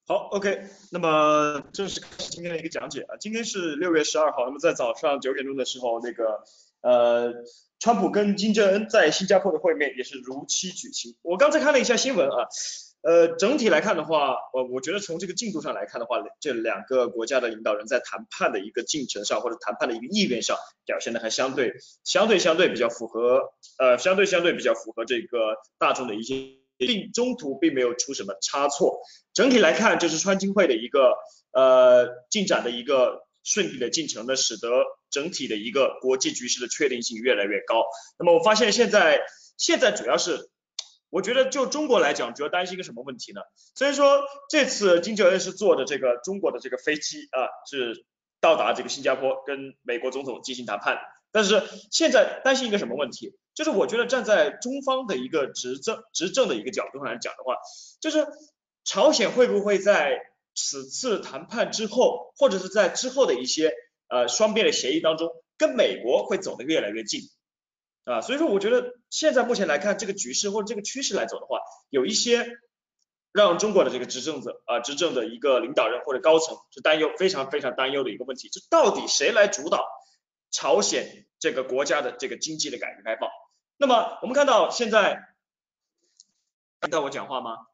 好，OK，那么正式开始今天的一个讲解啊。今天是6月12号，那么在早上9点钟的时候，川普跟金正恩在新加坡的会面也是如期举行。我刚才看了一下新闻啊，整体来看的话，我觉得从这个进度上来看的话，这两个国家的领导人在谈判的一个进程上，或者谈判的一个意愿上，表现的还相对比较符合，相对比较符合这个大众的一些，中途并没有出什么差错。整体来看，就是川金会的一个进展的一个顺利的进程呢，使得整体的一个国际局势的确定性越来越高。那么我发现现在主要是，我觉得就中国来讲，主要担心一个什么问题呢？所以说这次金正恩是坐的这个中国的这个飞机啊，是到达这个新加坡跟美国总统进行谈判。但是现在担心一个什么问题？就是我觉得站在中方的一个执政的一个角度上来讲的话，就是朝鲜会不会在此次谈判之后，或者是在之后的一些双边的协议当中，跟美国会走得越来越近啊？所以说，我觉得现在目前来看，这个局势或者这个趋势来走的话，有一些让中国的这个执政的一个领导人或者高层是非常担忧的一个问题，就到底谁来主导朝鲜这个国家的这个经济的改革开放？那么我们看到现在，听到我讲话吗？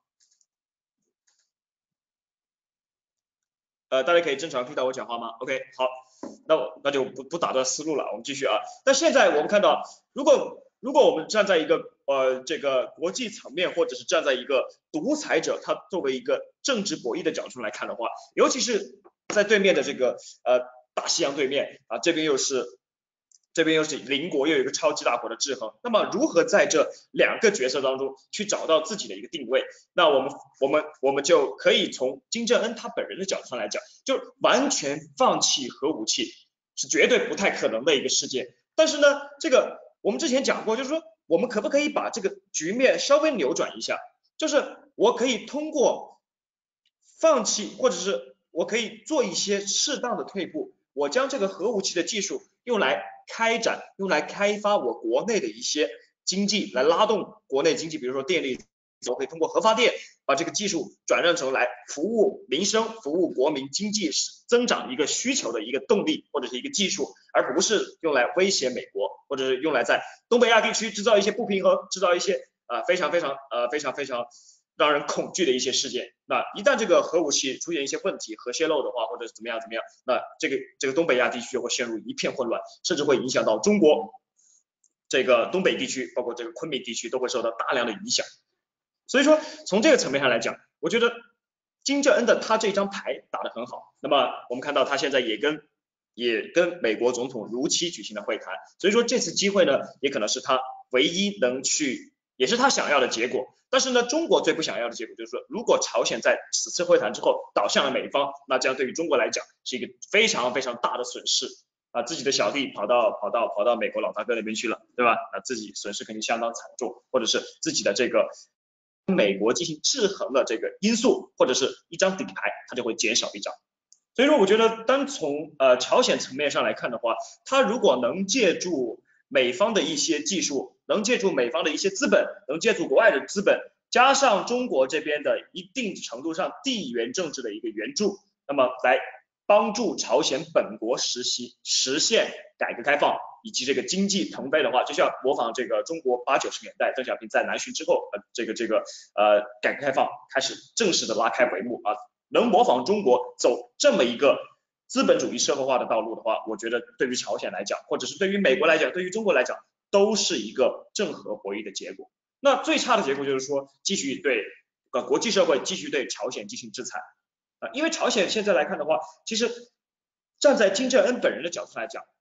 大家可以正常听到我讲话吗？OK，好，那就不打断思路了，我们继续啊。那现在我们看到，如果我们站在一个这个国际层面，或者是站在一个独裁者他作为一个政治博弈的角度来看的话，尤其是在对面的这个大西洋对面啊，这边又是邻国，又有一个超级大国的制衡，那么如何在这两个角色当中去找到自己的一个定位？那我们就可以从金正恩他本人的角度上来讲，就完全放弃核武器是绝对不太可能的一个事件。但是呢，这个我们之前讲过，就是说我们可不可以把这个局面稍微扭转一下？就是我可以通过放弃，或者是我可以做一些适当的退步，我将这个核武器的技术用来开展、用来开发我国内的一些经济，来拉动国内经济，比如说电力，我可以通过核发电把这个技术转让成来服务民生、服务国民经济增长一个需求的一个动力或者是一个技术，而不是用来威胁美国，或者是用来在东北亚地区制造一些不平衡，制造一些非常让人恐惧的一些事件。那一旦这个核武器出现一些问题、核泄漏的话，或者是怎么样，那这个东北亚地区会陷入一片混乱，甚至会影响到中国这个东北地区，包括这个昆明地区都会受到大量的影响。所以说，从这个层面上来讲，我觉得金正恩的他这张牌打得很好。那么我们看到他现在也跟美国总统如期举行了会谈，所以说这次机会呢，也可能是他唯一能去，也是他想要的结果。但是呢，中国最不想要的结果就是说，如果朝鲜在此次会谈之后倒向了美方，那这样对于中国来讲是一个非常大的损失啊，自己的小弟跑到美国老大哥那边去了，对吧？那自己损失肯定相当惨重，或者是自己的这个美国进行制衡的这个因素，或者是一张底牌，它就会减少一张。所以说，我觉得单从朝鲜层面上来看的话，他如果能借助美方的一些技术，能借助美方的一些资本，能借助国外的资本，加上中国这边的一定程度上地缘政治的一个援助，那么来帮助朝鲜本国实现改革开放以及这个经济腾飞的话，就像模仿这个中国80、90年代邓小平在南巡之后，改革开放开始正式的拉开帷幕啊，能模仿中国走这么一个资本主义社会化的道路的话，我觉得对于朝鲜来讲，或者是对于美国来讲，对于中国来讲，都是一个正和博弈的结果。那最差的结果就是说，继续对国际社会继续对朝鲜进行制裁啊，因为朝鲜现在来看的话，其实站在金正恩本人的角度来讲，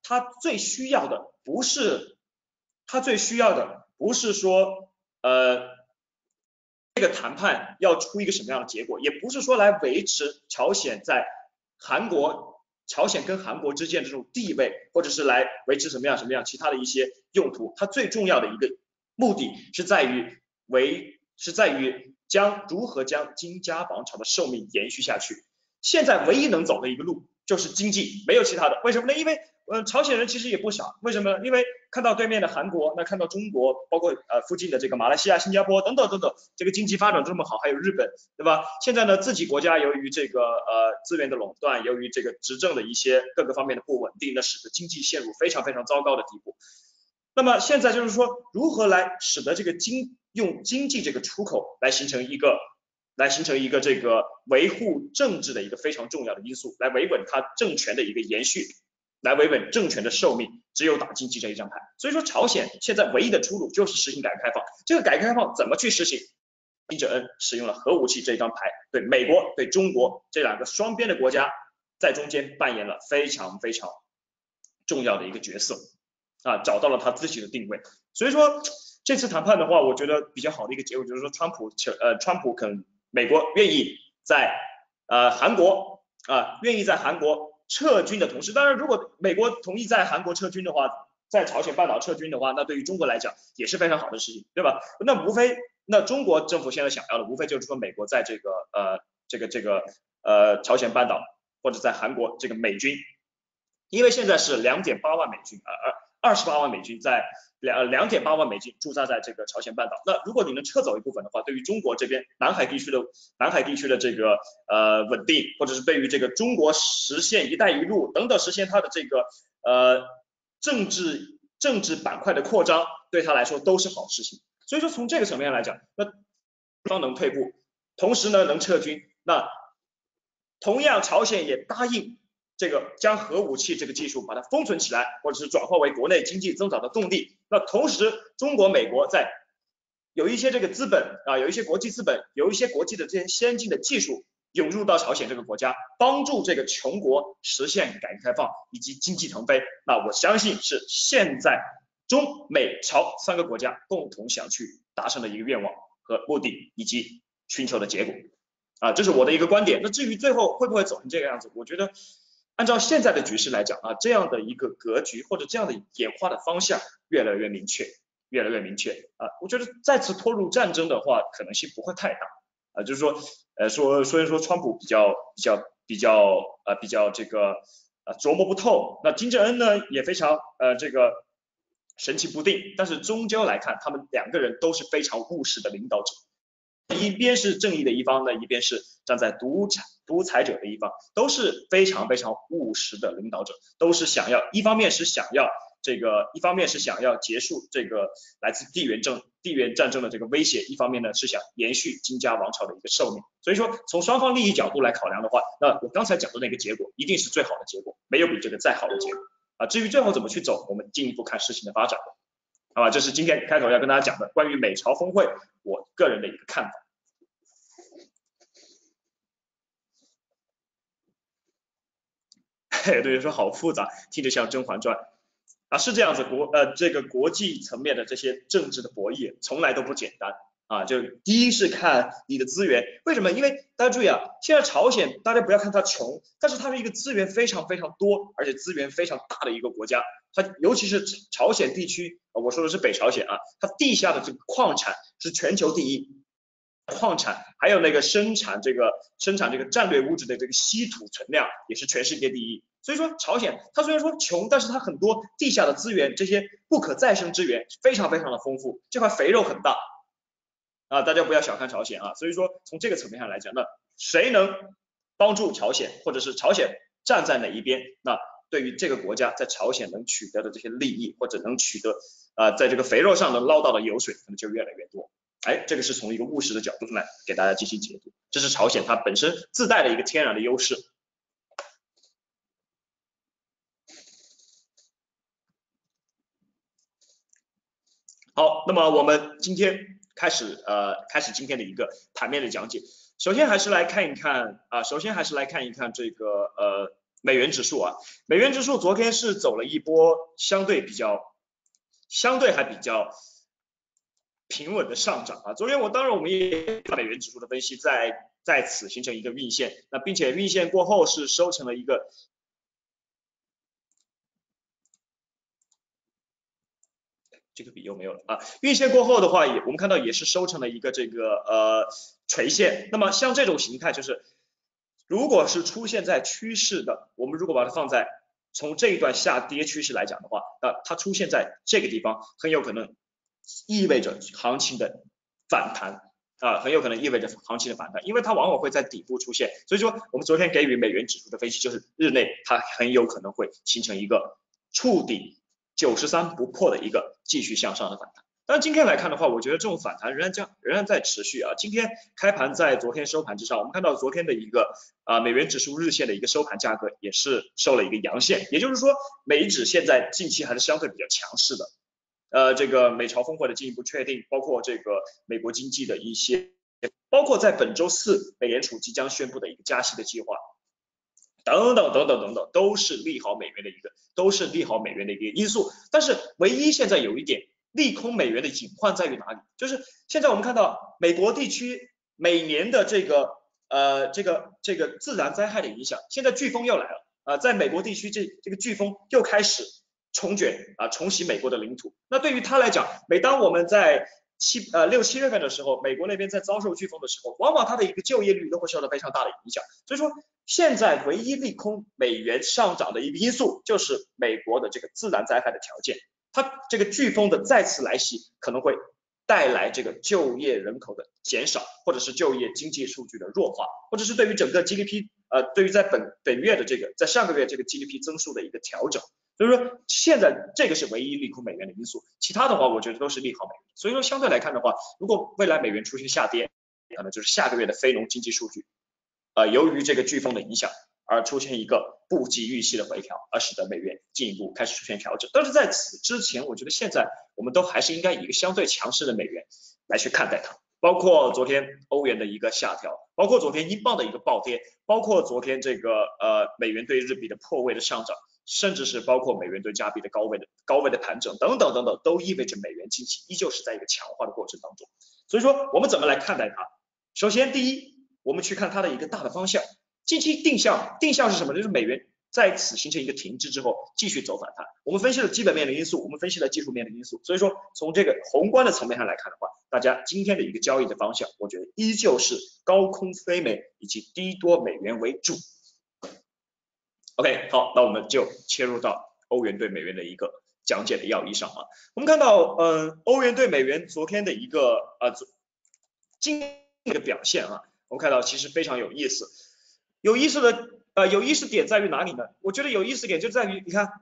他最需要的不是说这个谈判要出一个什么样的结果，也不是说来维持朝鲜跟韩国之间的这种地位，或者是来维持什么样其他的一些用途。它最重要的一个目的是在于如何将金家王朝的寿命延续下去。现在唯一能走的一个路就是经济，没有其他的。为什么呢？因为朝鲜人其实也不傻，为什么呢？因为看到对面的韩国，那看到中国，包括附近的这个马来西亚、新加坡等等等等，这个经济发展这么好，还有日本，对吧？现在呢，自己国家由于这个资源的垄断，由于这个执政的一些各个方面的不稳定，那使得经济陷入非常非常糟糕的地步。那么现在就是说，如何来使得这个用经济这个出口来形成一个这个维护政治的一个非常重要的因素，来维稳它政权的一个延续，来维稳政权的寿命，只有打经济这一张牌。所以说，朝鲜现在唯一的出路就是实行改革开放。这个改革开放怎么去实行？金正恩使用了核武器这一张牌，对美国、对中国这两个双边的国家在中间扮演了非常非常重要的一个角色啊，找到了他自己的定位。所以说这次谈判的话，我觉得比较好的一个结果就是说，川普美国愿意在韩国撤军的同时，当然如果美国同意在韩国撤军的话，在朝鲜半岛撤军的话，那对于中国来讲也是非常好的事情，对吧？那中国政府现在想要的无非就是说美国在这个朝鲜半岛或者在韩国这个美军，因为现在是2.8万美军28万美军在2.8万美金驻扎在这个朝鲜半岛。那如果你能撤走一部分的话，对于中国这边南海地区的这个稳定，或者是对于这个中国实现“一带一路”等等实现它的这个政治板块的扩张，对他来说都是好事情。所以说从这个层面来讲，那方能退步，同时呢能撤军，那同样朝鲜也答应这个将核武器这个技术把它封存起来，或者是转化为国内经济增长的动力。那同时，中国、美国在有一些这个资本啊，有一些国际资本，有一些国际的这些先进的技术涌入到朝鲜这个国家，帮助这个穷国实现改革开放以及经济腾飞。那我相信是现在中美朝3个国家共同想去达成的一个愿望和目的，以及寻求的结果。啊，这是我的一个观点。那至于最后会不会走成这个样子，我觉得按照现在的局势来讲啊，这样的一个格局或者这样的演化的方向越来越明确啊。我觉得再次拖入战争的话，可能性不会太大啊。就是说，虽然说川普比较这个琢磨不透，那金正恩呢也非常这个神情不定，但是终究来看，他们2个人都是非常务实的领导者。一边是正义的一方呢，一边是站在独裁者的一方，都是非常非常务实的领导者，都是想要一方面是想要结束这个来自地缘战争的这个威胁，一方面呢是想延续金家王朝的一个寿命。所以说从双方利益角度来考量的话，那我刚才讲的那个结果一定是最好的结果，没有比这个再好的结果啊。至于最后怎么去走，我们进一步看事情的发展。好吧，这是今天开头要跟大家讲的关于美朝峰会我个人的一个看法。对，说好复杂，听着像《甄嬛传》啊，是这样子，这个国际层面的这些政治的博弈从来都不简单啊。就第一是看你的资源，为什么？因为大家注意啊，现在朝鲜大家不要看它穷，但是它是一个资源非常非常多，而且资源非常大的一个国家。它尤其是朝鲜地区，我说的是北朝鲜啊，它地下的这个矿产是全球第一，矿产还有那个生产这个战略物质的这个稀土存量也是全世界第一。所以说朝鲜它虽然说穷，但是它很多地下的资源，这些不可再生资源非常非常的丰富，这块肥肉很大啊，大家不要小看朝鲜啊。所以说从这个层面上来讲，那谁能帮助朝鲜，或者是朝鲜站在哪一边，那对于这个国家在朝鲜能取得的这些利益，或者能取得在这个肥肉上能捞到的油水，可能就越来越多。这个是从一个务实的角度来给大家进行解读，这是朝鲜它本身自带的一个天然的优势。好，那么我们今天开始今天的一个盘面的讲解。首先还是来看一看这个美元指数啊，美元指数昨天是走了一波相对还比较平稳的上涨啊。昨天我们也美元指数的分析在此形成一个运线，那并且运线过后是收成了一个这个笔又没有了啊，运线过后的话我们看到也是收成了一个这个垂线。那么像这种形态就是如果是出现在趋势的，我们如果把它放在从这一段下跌趋势来讲的话，它出现在这个地方，很有可能意味着行情的反弹。很有可能意味着行情的反弹，因为它往往会在底部出现，所以说我们昨天给予美元指数的分析就是日内它很有可能会形成一个触底93不破的一个继续向上的反弹。但是今天来看的话，我觉得这种反弹仍然在持续啊。今天开盘在昨天收盘之上，我们看到昨天的一个美元指数日线的一个收盘价格也是收了一个阳线，也就是说美指现在近期还是相对比较强势的。这个美朝峰会的进一步确定，包括这个美国经济的一些，包括在本周四美联储即将宣布的一个加息的计划，等等，都是利好美元的一个因素。但是唯一现在有一点利空美元的隐患在于哪里？就是现在我们看到美国地区每年的这个自然灾害的影响，现在飓风又来了在美国地区这个飓风又开始重袭美国的领土。那对于他来讲，每当我们在6、7月份的时候，美国那边在遭受飓风的时候，往往它的一个就业率都会受到非常大的影响。所以说，现在唯一利空美元上涨的一个因素，就是美国的这个自然灾害的条件。它这个飓风的再次来袭，可能会带来这个就业人口的减少，或者是就业经济数据的弱化，或者是对于整个 GDP 对于在本月的在上个月这个 GDP 增速的一个调整。所以说现在这个是唯一利空美元的因素，其他的话我觉得都是利好美元。所以说相对来看的话，如果未来美元出现下跌，可能就是下个月的非农经济数据由于这个飓风的影响而出现一个不及预期的回调，而使得美元进一步开始出现调整。但是在此之前，我觉得现在我们都还是应该以一个相对强势的美元来去看待它，包括昨天欧元的一个下调，包括昨天英镑的一个暴跌，包括昨天这个美元对日币的破位的上涨，甚至是包括美元对加币的高位的盘整等等，都意味着美元近期依旧是在一个强化的过程当中。所以说我们怎么来看待它？首先第一，我们去看它的一个大的方向。近期定向是什么？就是美元在此形成一个停滞之后继续走反弹。我们分析了基本面的因素，我们分析了技术面的因素，所以说从这个宏观的层面上来看的话，大家今天的一个交易的方向，我觉得依旧是高空非美以及低多美元为主。OK， 好，那我们就切入到欧元对美元的一个讲解的要义上啊。我们看到欧元对美元昨天的一个今天的表现啊，我们看到其实非常有意思。有意思点在于哪里呢？我觉得有意思点就在于，你看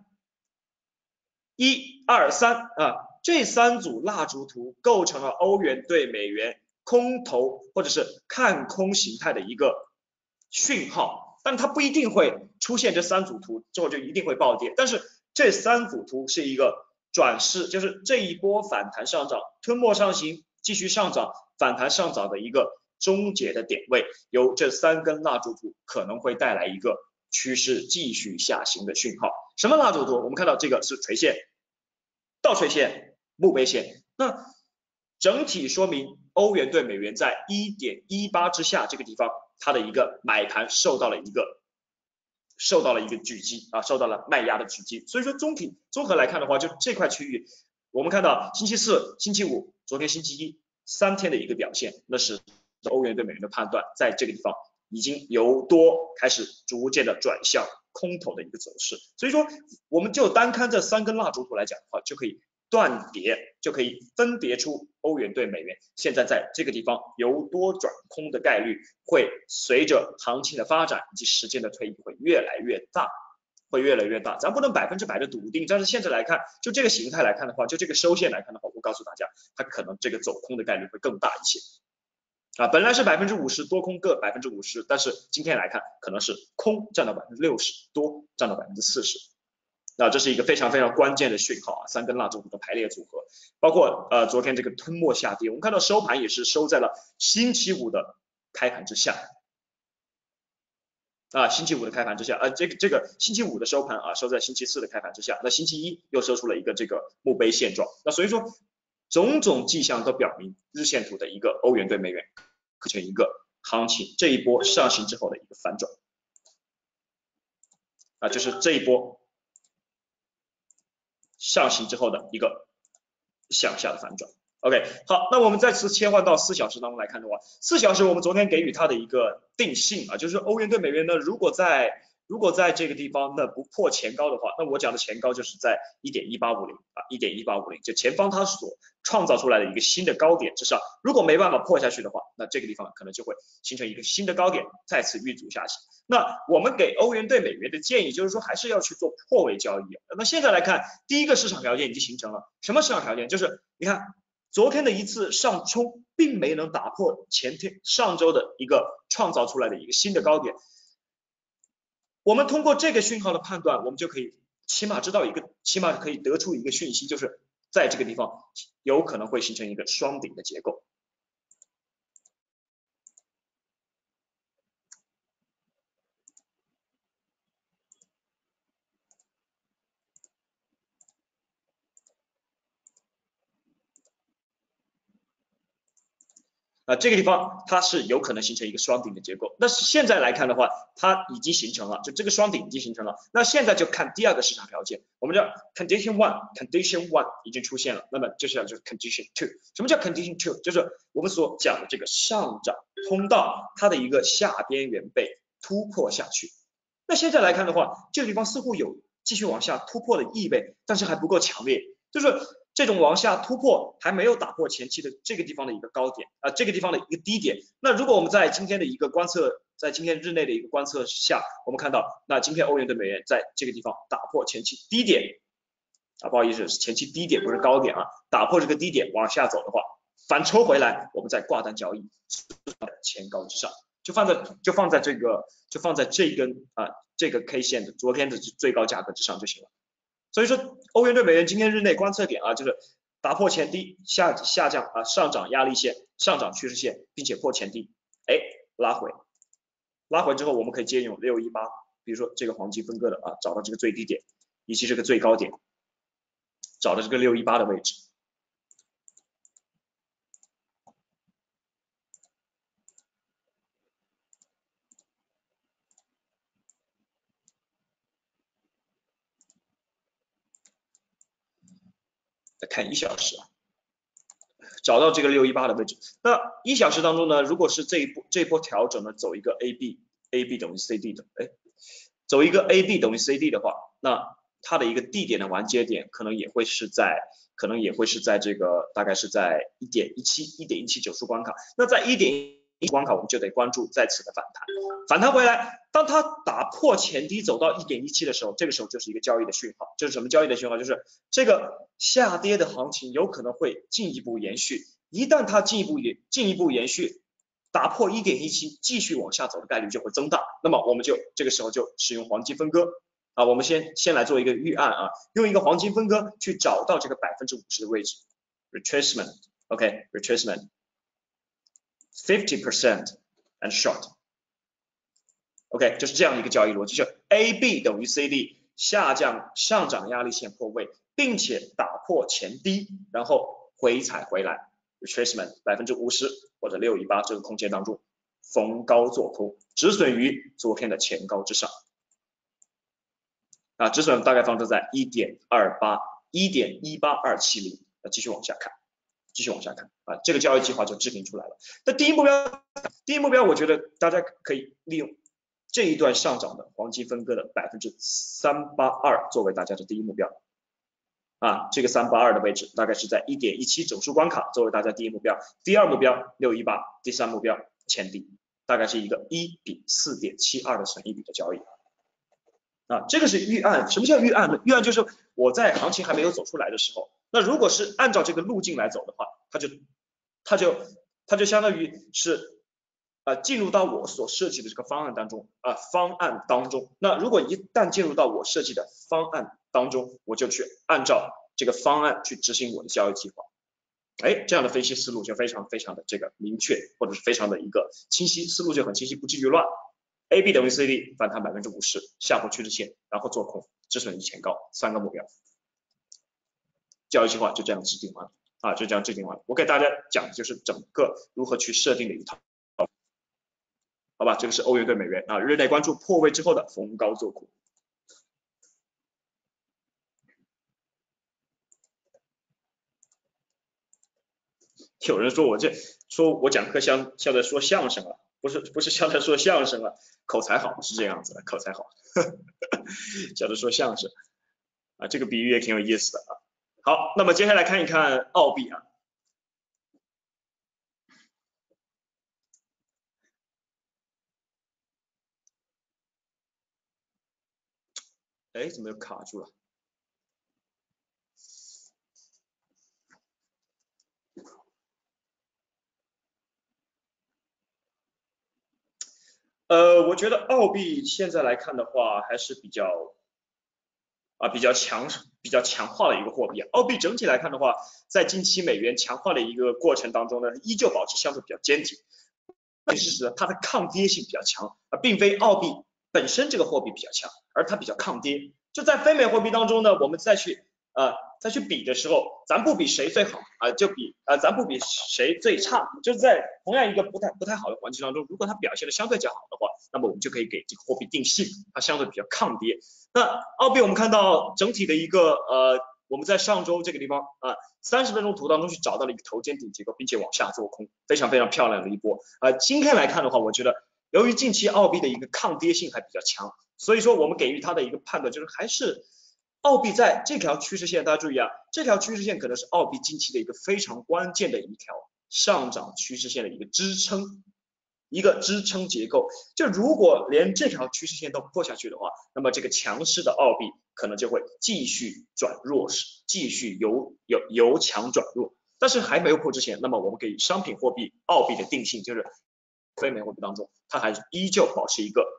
1、2、3这3组蜡烛图构成了欧元对美元空头或者是看空形态的一个讯号，但它不一定会出现这3组图之后就一定会暴跌，但是这3组图是一个转势，就是这一波反弹上涨，吞没上行，继续上涨，反弹上涨的一个终结的点位，由这3根蜡烛图可能会带来一个趋势继续下行的讯号。什么蜡烛图？我们看到这个是垂线、倒垂线、墓碑线。那整体说明欧元对美元在 1.18 之下这个地方，它的一个买盘受到了一个狙击受到了卖压的狙击。所以说综合来看的话，就这块区域，我们看到星期四、星期五、昨天星期一3天的一个表现，那是欧元对美元的判断在这个地方已经由多开始逐渐的转向空头的一个走势。所以说我们就单看这3根蜡烛图来讲的话，就可以分别出欧元对美元现在在这个地方由多转空的概率会随着行情的发展以及时间的推移会越来越大。咱不能100%的笃定，但是现在来看，就这个形态来看的话，就这个收线来看的话，我告诉大家，它可能这个走空的概率会更大一些。本来是50%多空各50%，但是今天来看可能是空占到60%，多占到40%。这是一个非常非常关键的讯号3根蜡烛图的排列组合，包括昨天这个吞没下跌，我们看到收盘也是收在了星期五的开盘之下。星期五的开盘之下，这个星期五的收盘收在星期四的开盘之下，那星期一又收出了一个这个墓碑现状。那所以说种种迹象都表明日线图的一个欧元对美元可成一个行情这一波上行之后的一个反转就是这一波上行之后的一个向下的反转。OK， 好，那我们再次切换到4小时当中来看的话，4小时我们昨天给予它的一个定性就是欧元对美元呢，如果在如果在这个地方那不破前高的话，那我讲的前高就是在1.1850啊，1.1850，就前方它所创造出来的一个新的高点之上，如果没办法破下去的话，那这个地方可能就会形成一个新的高点，再次遇阻下行。那我们给欧元对美元的建议就是说，还是要去做破位交易。那现在来看，第一个市场条件已经形成了，什么市场条件？就是你看昨天的一次上冲，并没能打破上周的一个创造出来的一个新的高点。我们通过这个讯号的判断，我们就可以起码可以得出一个讯息，就是在这个地方有可能会形成一个双顶的结构。这个地方它是有可能形成一个双顶的结构。那是现在来看的话，它已经形成了，就这个双顶已经形成了。那现在就看第二个市场条件，我们叫 condition one 已经出现了，那么接下来就是 condition two。什么叫 condition two？ 就是我们所讲的这个上涨通道它的一个下边缘被突破下去。那现在来看的话，这个地方似乎有继续往下突破的意味，但是还不够强烈，就是这种往下突破还没有打破前期的这个地方的一个高点这个地方的一个低点。那如果我们在今天的一个观测，在今天日内的一个观测下，我们看到那今天欧元对美元在这个地方打破前期低点不好意思，是前期低点不是高点打破这个低点往下走的话，反抽回来，我们再挂单交易前高之上，就放在这根这个 K 线的昨天的最高价格之上就行了。所以说欧元对美元今天日内观测点就是打破前低下降上涨压力线上涨趋势线，并且破前低拉回之后，我们可以借用618，比如说这个黄金分割的找到这个最低点以及这个最高点，找到这个618的位置。再看1小时找到这个618的位置。那1小时当中呢，如果是这一波调整呢，走一个 AB 等于 CD 的，走一个 AB 等于 CD 的话，那它的一个地点的完结点可能也会是在这个大概是在1.17整数关卡。那在1.1关卡我们就得关注再次的反弹回来，当它打破前低走到1.17的时候，这个时候就是一个交易的讯号。这是什么交易的讯号？就是这个下跌的行情有可能会进一步延续，一旦它进一步延续，打破1.17继续往下走的概率就会增大。那么我们就这个时候就使用黄金分割我们先来做一个预案用一个黄金分割去找到这个50%的位置 retracement retracement 50% and short就是这样一个交易逻辑，就 AB 等于 CD 上涨压力线破位，并且打破前低，然后回踩回来 retracement 50%或者618这个空间当中逢高做空，止损于昨天的前高之上止损大概放置在1.18270继续往下看这个交易计划就制定出来了。那第一目标我觉得大家可以利用这一段上涨的黄金分割的382作为大家的第一目标这个382的位置大概是在1.17整数关卡作为大家第一目标，第二目标618，第三目标前低，大概是一个1比 4.72 的损益比的交易这个是预案。什么叫预案呢？预案就是我在行情还没有走出来的时候，那如果是按照这个路径来走的话，它就相当于是进入到我所设计的这个方案当中那如果一旦进入到我设计的方案当中，我就去按照这个方案去执行我的交易计划这样的分析思路就非常非常的这个明确，或者是非常的一个清晰，思路就很清晰，不至于乱。AB 等于 CD 反弹50%下破趋势线，然后做空止损于前高，3个目标，交易计划就这样制定完了我给大家讲的就是整个如何去设定的一套，好吧？这个是欧元对美元日内关注破位之后的逢高做空。有人说我讲课像在说相声不是像在说相声口才好是这样子的，口才好叫着说相声啊，这个比喻也挺有意思的啊。好，那么接下来看一看澳币啊。哎，怎么又卡住了？我觉得澳币现在来看的话，还是比较强化的一个货币。澳币整体来看的话，在近期美元强化的一个过程当中呢，依旧保持相对比较坚挺。是指它的抗跌性比较强，而并非澳币本身这个货币比较强，而它比较抗跌。就在非美货币当中呢，我们再去比的时候，咱不比谁最好啊、就比咱不比谁最差，就是在同样一个不太好的环境当中，如果它表现的相对较好的话，那么我们就可以给这个货币定性，它相对比较抗跌。那澳币我们看到整体的一个我们在上周这个地方30分钟图当中去找到了一个头肩顶结构，并且往下做空，非常非常漂亮的一波。今天来看的话，我觉得由于近期澳币的一个抗跌性还比较强，所以说我们给予它的一个判断就是还是澳币在这条趋势线，大家注意啊，这条趋势线可能是澳币近期的一个非常关键的一条上涨趋势线的一个支撑。一个支撑结构，就如果连这条趋势线都破下去的话，那么这个强势的澳币可能就会继续转弱势，继续由强转弱。但是还没有破之前，那么我们给商品货币澳币的定性就是非美货币当中，它还是依旧保持一个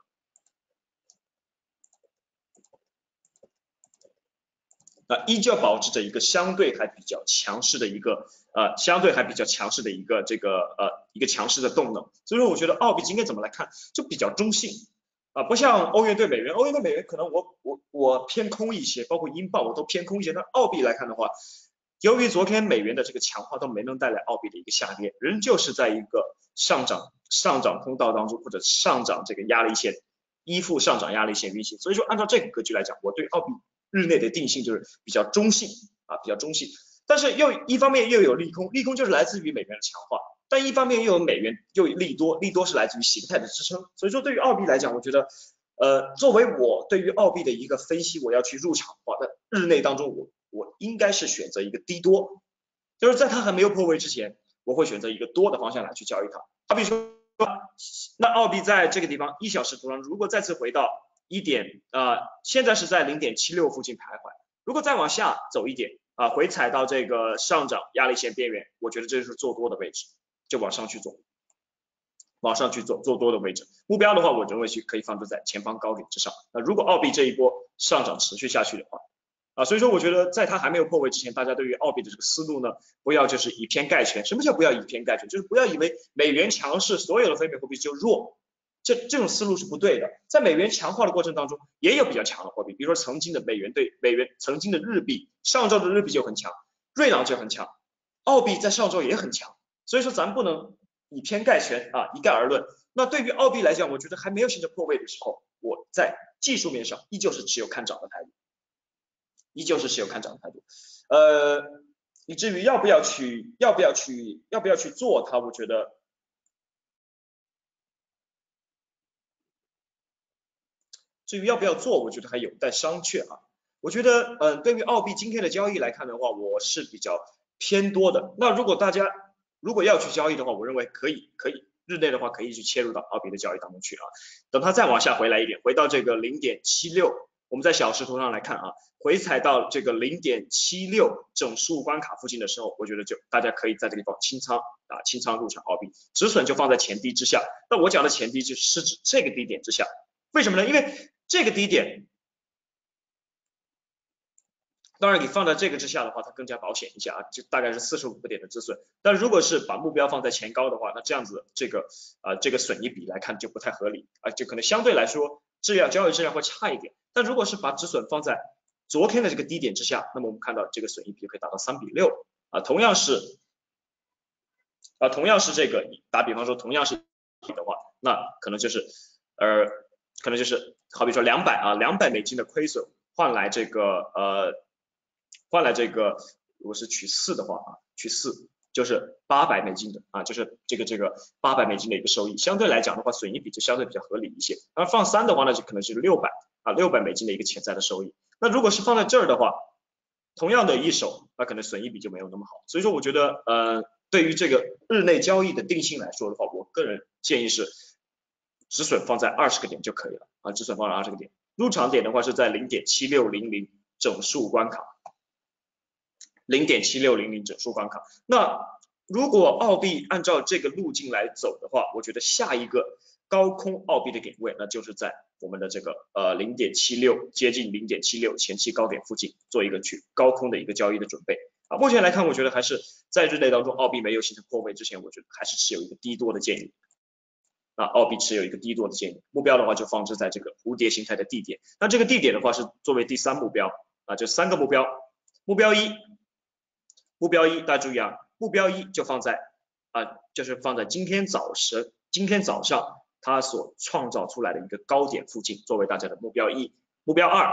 依旧保持着一个相对还比较强势的一个相对还比较强势的一个一个强势的动能。所以说我觉得澳币今天怎么来看就比较中性不像欧元对美元，欧元对美元可能我偏空一些，包括英镑我都偏空一些。那澳币来看的话，由于昨天美元的这个强化都没能带来澳币的一个下跌，仍旧是在一个上涨通道当中，或者上涨这个压力线依附上涨压力线运行。所以说按照这个格局来讲，我对澳币日内的定性就是比较中性比较中性。但是一方面又有利空，利空就是来自于美元的强化，但一方面又有美元又有利多，利多是来自于形态的支撑。所以说对于澳币来讲，我觉得作为我对于澳币的一个分析，我要去入场的话，那日内当中我应该是选择一个低多，就是在它还没有破位之前，我会选择一个多的方向来去交易它。好比说，那澳币在这个地方1小时图上，如果再次回到现在是在0.76附近徘徊，如果再往下走一点回踩到这个上涨压力线边缘，我觉得这就是做多的位置，就往上去做。往上去做多的位置，目标的话，我认为可以放置在前方高点之上。那如果澳币这一波上涨持续下去的话，所以说我觉得在它还没有破位之前，大家对于澳币的这个思路呢，不要就是以偏概全。什么叫不要以偏概全？就是不要以为美元强势，所有的非美货币就弱，这种思路是不对的。在美元强化的过程当中，也有比较强的货币，比如说曾经的美元对美元，曾经的日币，上周的日币就很强，瑞郎就很强，澳币在上周也很强。所以说咱不能以偏概全一概而论。那对于澳币来讲，我觉得还没有形成破位的时候，我在技术面上依旧是持有看涨的态度。依旧是持有看涨的态度。以至于要不要去做它，我觉得至于要不要做，我觉得还有待商榷我觉得对于澳币今天的交易来看的话，我是比较偏多的。那如果大家如果要去交易的话，我认为可以日内的话可以去切入到澳币的交易当中去等它再往下回来一点，回到这个0.76，我们在小时图上来看回踩到这个0.76整数关卡附近的时候，我觉得就大家可以在这个地方清仓入场澳币，止损就放在前低之下。那我讲的前低就是指这个低点之下，为什么呢？因为这个低点，当然你放在这个之下的话，它更加保险一些就大概是45个点的止损。但如果是把目标放在前高的话，那这样子这个损益比来看就不太合理就可能相对来说交易质量会差一点。但如果是把止损放在昨天的这个低点之下，那么我们看到这个损益比可以达到3:6同样是这个打比方说同样是的话，那可能就是好比说200美金的亏损换来这个如果是取4的话取4就是800美金的就是这个800美金的一个收益，相对来讲的话损益比就相对比较合理一些。而放3的话呢，就可能是600 啊，$600的一个潜在的收益。那如果是放在这儿的话，同样的一手，那可能损益比就没有那么好。所以说我觉得对于这个日内交易的定性来说的话，我个人建议是止损放在20个点就可以了啊，止损放在20个点。入场点的话是在0.7600整数关卡，0.7600整数关卡。那如果澳币按照这个路径来走的话，我觉得下一个高空澳币的点位，那就是在我们的这个0.76接近0.76前期高点附近做一个去高空的一个交易的准备啊。目前来看，我觉得还是在日内当中，澳币没有形成破位之前，我觉得还是持有一个低多的建议。啊，澳币持有一个低多的建议，目标的话就放置在这个蝴蝶形态的地点。那这个地点的话是作为第3目标啊，就3个目标。目标一，大家注意啊，目标一就放在就是放在今天早上它所创造出来的一个高点附近，作为大家的目标一。目标二，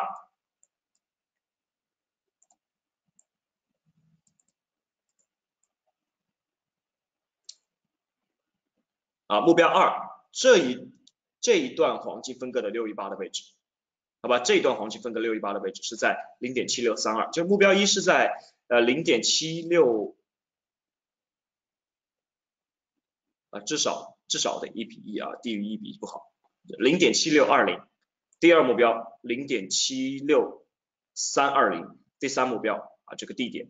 目标二，这一段黄金分割的618的位置，好吧，这一段黄金分割618的位置是在0.7632，就目标一是在0.76至少的1比1啊，低于1比1不好，0.7620，第二目标0.76320，第三目标这个地点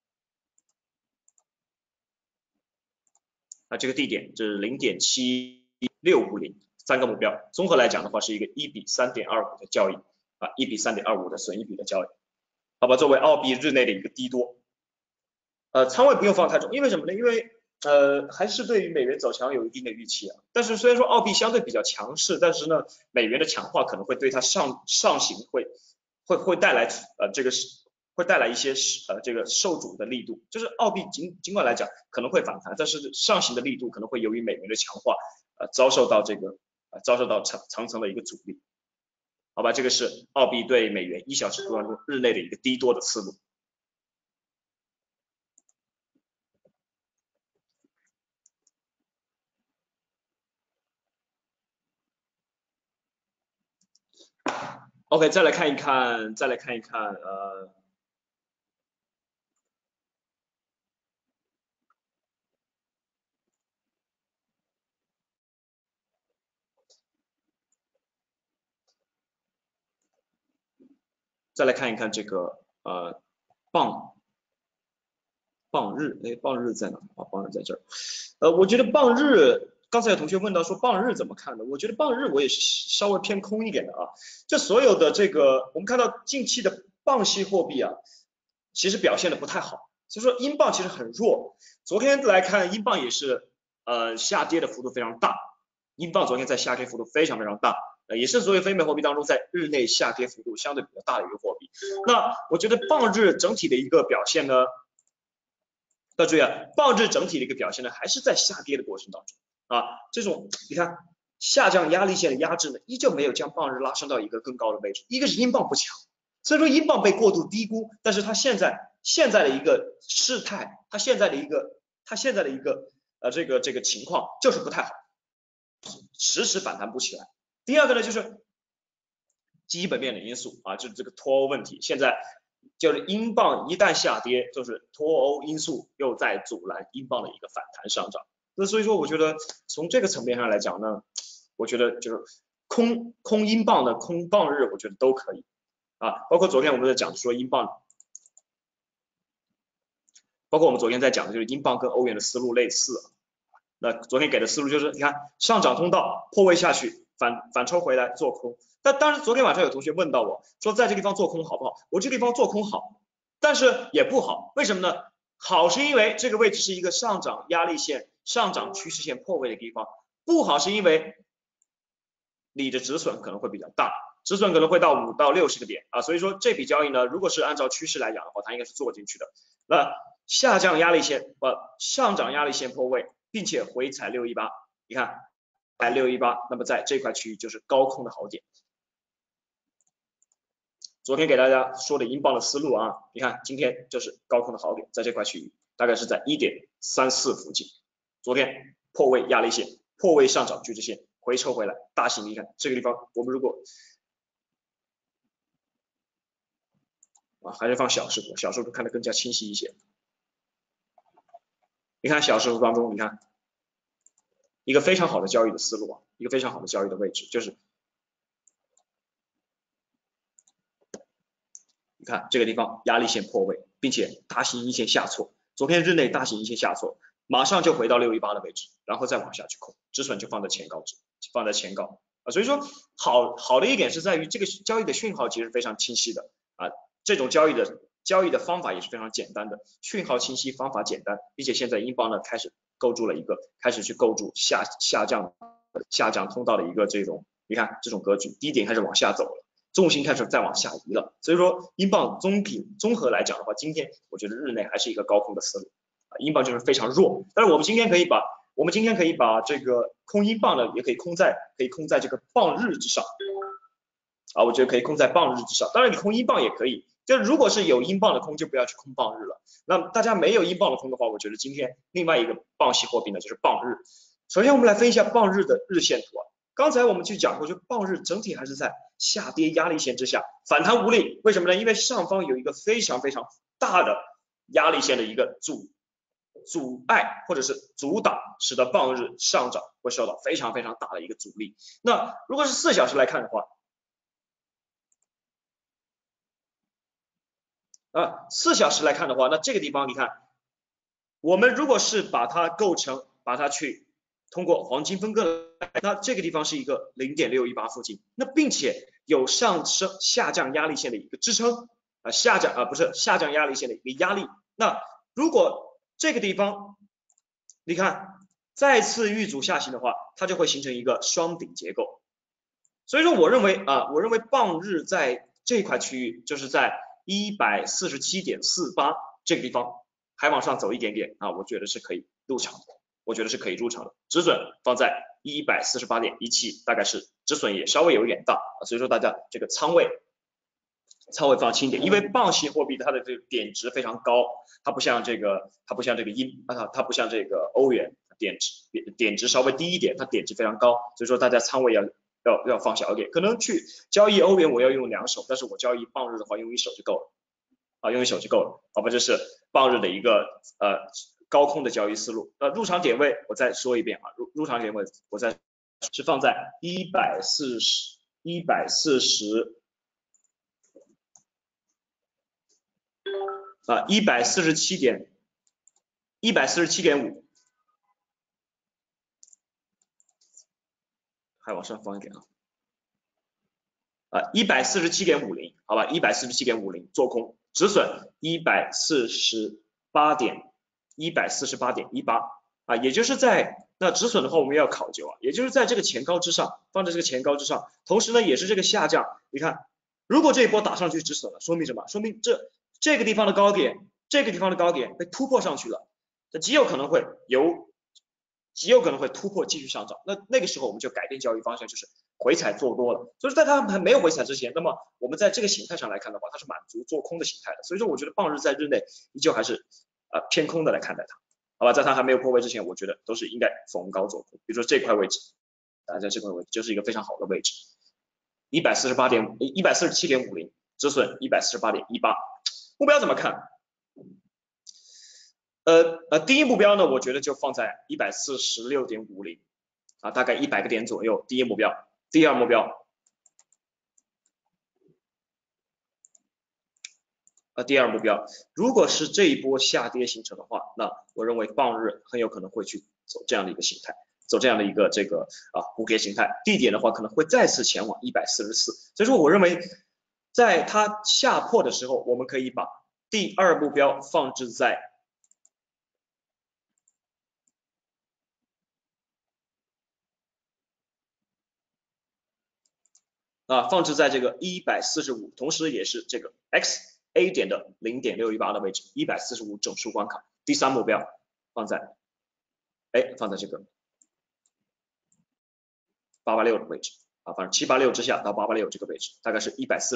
这个地点就是0.7650，三个目标，综合来讲的话是一个1比3.25的交易1比3.25的损益比的交易，好吧，作为澳币日内的一个低多，仓位不用放太重，因为什么呢？因为还是对于美元走强有一定的预期啊。但是虽然说澳币相对比较强势，但是呢，美元的强化可能会对它上行会带来会带来一些这个受阻的力度，就是澳币尽管来讲可能会反弹，但是上行的力度可能会由于美元的强化遭受到层层的一个阻力，好吧，这个是澳币对美元1小时图当中日内的一个低多的思路。OK， 再来看一看，这个磅日，磅日在哪？磅日在这儿。我觉得磅日，刚才有同学问到说磅日怎么看的？我觉得磅日我也是稍微偏空一点的啊。这所有的这个，我们看到近期的磅系货币其实表现的不太好。所以说英镑其实很弱。昨天来看，英镑也是下跌的幅度非常大。英镑昨天在下跌幅度非常非常大，也是所有非美货币当中在日内下跌幅度相对比较大的一个货币。那我觉得磅日整体的一个表现呢？要注意磅日整体的一个表现呢，还是在下跌的过程当中这种你看下降压力线的压制呢，依旧没有将磅日拉升到一个更高的位置。一个是英镑不强，所以说英镑被过度低估，但是它现在的一个事态，它现在的一个这个情况就是不太好，迟迟反弹不起来。第二个呢，就是基本面的因素就是这个脱欧问题，现在就是英镑一旦下跌，就是脱欧因素又在阻拦英镑的一个反弹上涨。那所以说，我觉得从这个层面上来讲呢，我觉得就是空英镑的空磅日，我觉得都可以包括昨天我们在讲说英镑，包括我们昨天在讲的就是英镑跟欧元的思路类似。那昨天给的思路就是，你看上涨通道破位下去，反抽回来做空。但当然，昨天晚上有同学问到我说，在这个地方做空好不好？我这个地方做空好，但是也不好。为什么呢？好是因为这个位置是一个上涨压力线、上涨趋势线破位的地方；不好是因为你的止损可能会比较大，止损可能会到5到60个点所以说这笔交易呢，如果是按照趋势来讲的话，它应该是做进去的。那下降压力线上涨压力线破位，并且回踩618，你看踩618，那么在这块区域就是高空的好点。昨天给大家说的英镑的思路你看今天就是高空的好点，在这块区域大概是在 1.34 附近。昨天破位压力线，破位上涨趋势线，回抽回来，大型你看这个地方，我们如果啊，还是放小视图，小视图看得更加清晰一些。你看小视图当中，你看一个非常好的交易的思路啊，一个非常好的交易的位置，就是你看这个地方压力线破位，并且大型阴线下挫，昨天日内大型阴线下挫，马上就回到618的位置，然后再往下去空，止损就放在前高放在前高啊，所以说好的一点是在于这个交易的讯号其实非常清晰的啊，这种交易的方法也是非常简单的，讯号清晰，方法简单，并且现在英镑呢开始去构筑下降通道的一个这种，你看这种格局，低点开始往下走了。重心开始再往下移了，所以说英镑综合来讲的话，今天我觉得日内还是一个高空的思路啊，英镑就是非常弱，但是我们今天可以把这个空英镑呢，也可以空在这个磅日之上啊，我觉得可以空在磅日之上，当然你空英镑也可以，就如果是有英镑的空，就不要去空磅日了。那么大家没有英镑的空的话，我觉得今天另外一个磅系货币呢就是磅日。首先我们来分析一下磅日的日线图啊。刚才我们就讲过，就磅日整体还是在下跌压力线之下反弹无力，为什么呢？因为上方有一个非常非常大的压力线的一个阻碍或者是阻挡，使得磅日上涨会受到非常非常大的一个阻力。那如果是4小时来看的话，4小时来看的话，那这个地方你看，我们如果是把它去通过黄金分割，那这个地方是一个0.618附近，那并且有下降压力线的一个支撑下降压力线的一个压力。那如果这个地方你看再次遇阻下行的话，它就会形成一个双顶结构。所以说我认为磅日在这块区域，就是在147.48这个地方还往上走一点点啊，我觉得是可以入场的。止损放在148.17，大概是止损也稍微有一点大，所以说大家这个仓位放轻点，因为磅系货币它的这个点值非常高，它不像这个欧元点值稍微低一点，它点值非常高，所以说大家仓位要放小一点，可能去交易欧元我要用2手，但是我交易磅日的话用1手就够了啊，用1手就够了，好吧，这是磅日的一个高空的交易思路。入场点位我再说一遍啊，入场点位我再是放在147.5还往上放一点147.50，好吧，147.50做空，止损148.18啊，也就是在那止损的话我们要考究啊，也就是在这个前高之上，放在这个前高之上，同时呢也是这个下降，你看如果这一波打上去止损了，说明什么？说明这个地方的高点被突破上去了，这极有可能会突破继续上涨，那个时候我们就改变交易方向，就是回踩做多了。所以说在它还没有回踩之前，那么我们在这个形态上来看的话，它是满足做空的形态的。所以说我觉得磅日在日内依旧还是偏空的来看待它，好吧，在它还没有破位之前，我觉得都是应该逢高做空。比如说这块位置，在这块位置就是一个非常好的位置，147.50止损148.18，目标怎么看？第一目标呢，我觉得就放在146.50啊，大概100个点左右，第一目标。第二目标，如果是这一波下跌形成的话，那我认为磅日很有可能会去走这样的一个形态，走这样的一个蝴蝶形态，地点的话可能会再次前往144，所以说我认为在它下破的时候，我们可以把第二目标放置在这个145，同时也是这个 XA 点的0.618的位置，145整数关卡。第三目标放在这个886的位置啊，反正786之下到886这个位置，大概是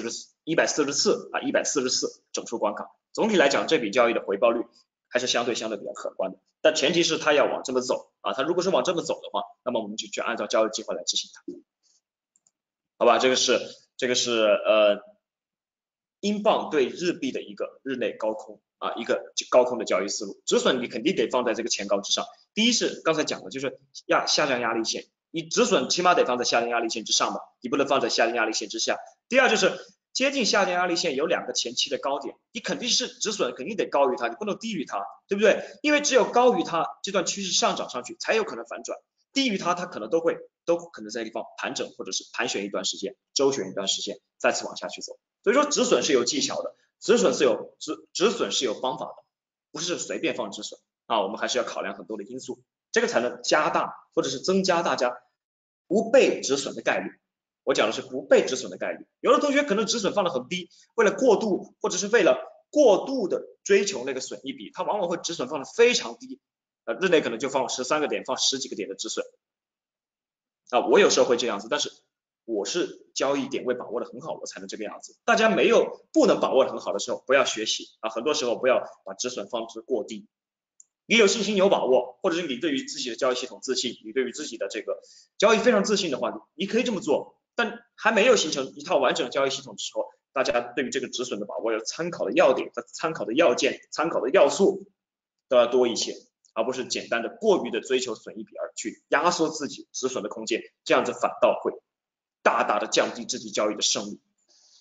144整数关卡。总体来讲，这笔交易的回报率还是相对比较可观的，但前提是它要往这么走啊，它如果是往这么走的话，那么我们就去按照交易计划来执行它。好吧，这个是英镑对日币的一个日内高空啊，一个高空的交易思路。止损你肯定得放在这个前高之上。第一是刚才讲的，就是下降压力线，你止损起码得放在下降压力线之上吧，你不能放在下降压力线之下。第二就是接近下降压力线有2个前期的高点，你肯定是止损肯定得高于它，你不能低于它，对不对？因为只有高于它，这段趋势上涨上去才有可能反转，低于它可能都可能在地方盘整或者是盘旋一段时间，周旋一段时间，再次往下去走。所以说止损是有技巧的，止损是有方法的，不是随便放止损啊，我们还是要考量很多的因素，这个才能加大或者是增加大家不被止损的概率。我讲的是不被止损的概率，有的同学可能止损放得很低，为了过度或者是为了过度的追求那个损益比，他往往会止损放得非常低，日内可能就放13个点，放10几个点的止损啊，我有时候会这样子，但是我是交易点位把握的很好，我才能这个样子。大家不能把握的很好的时候，不要学习啊，很多时候不要把止损放置过低。你有信心有把握，或者是你对于自己的交易系统自信，你对于自己的这个交易非常自信的话，你可以这么做。但还没有形成一套完整的交易系统的时候，大家对于这个止损的把握要参考的要点、参考的要件、参考的要素都要多一些，而不是简单的过于的追求损益比而去压缩自己止损的空间，这样子反倒会大大的降低自己交易的胜率。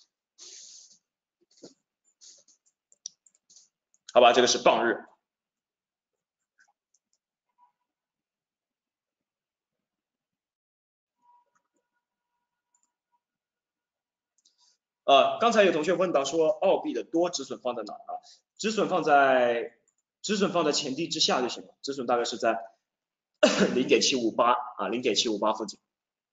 好吧，这个是傍日。刚才有同学问到说澳币的多止损放在哪啊？止损放在前低之下就行了，止损大概是在0.758啊，0.758附近。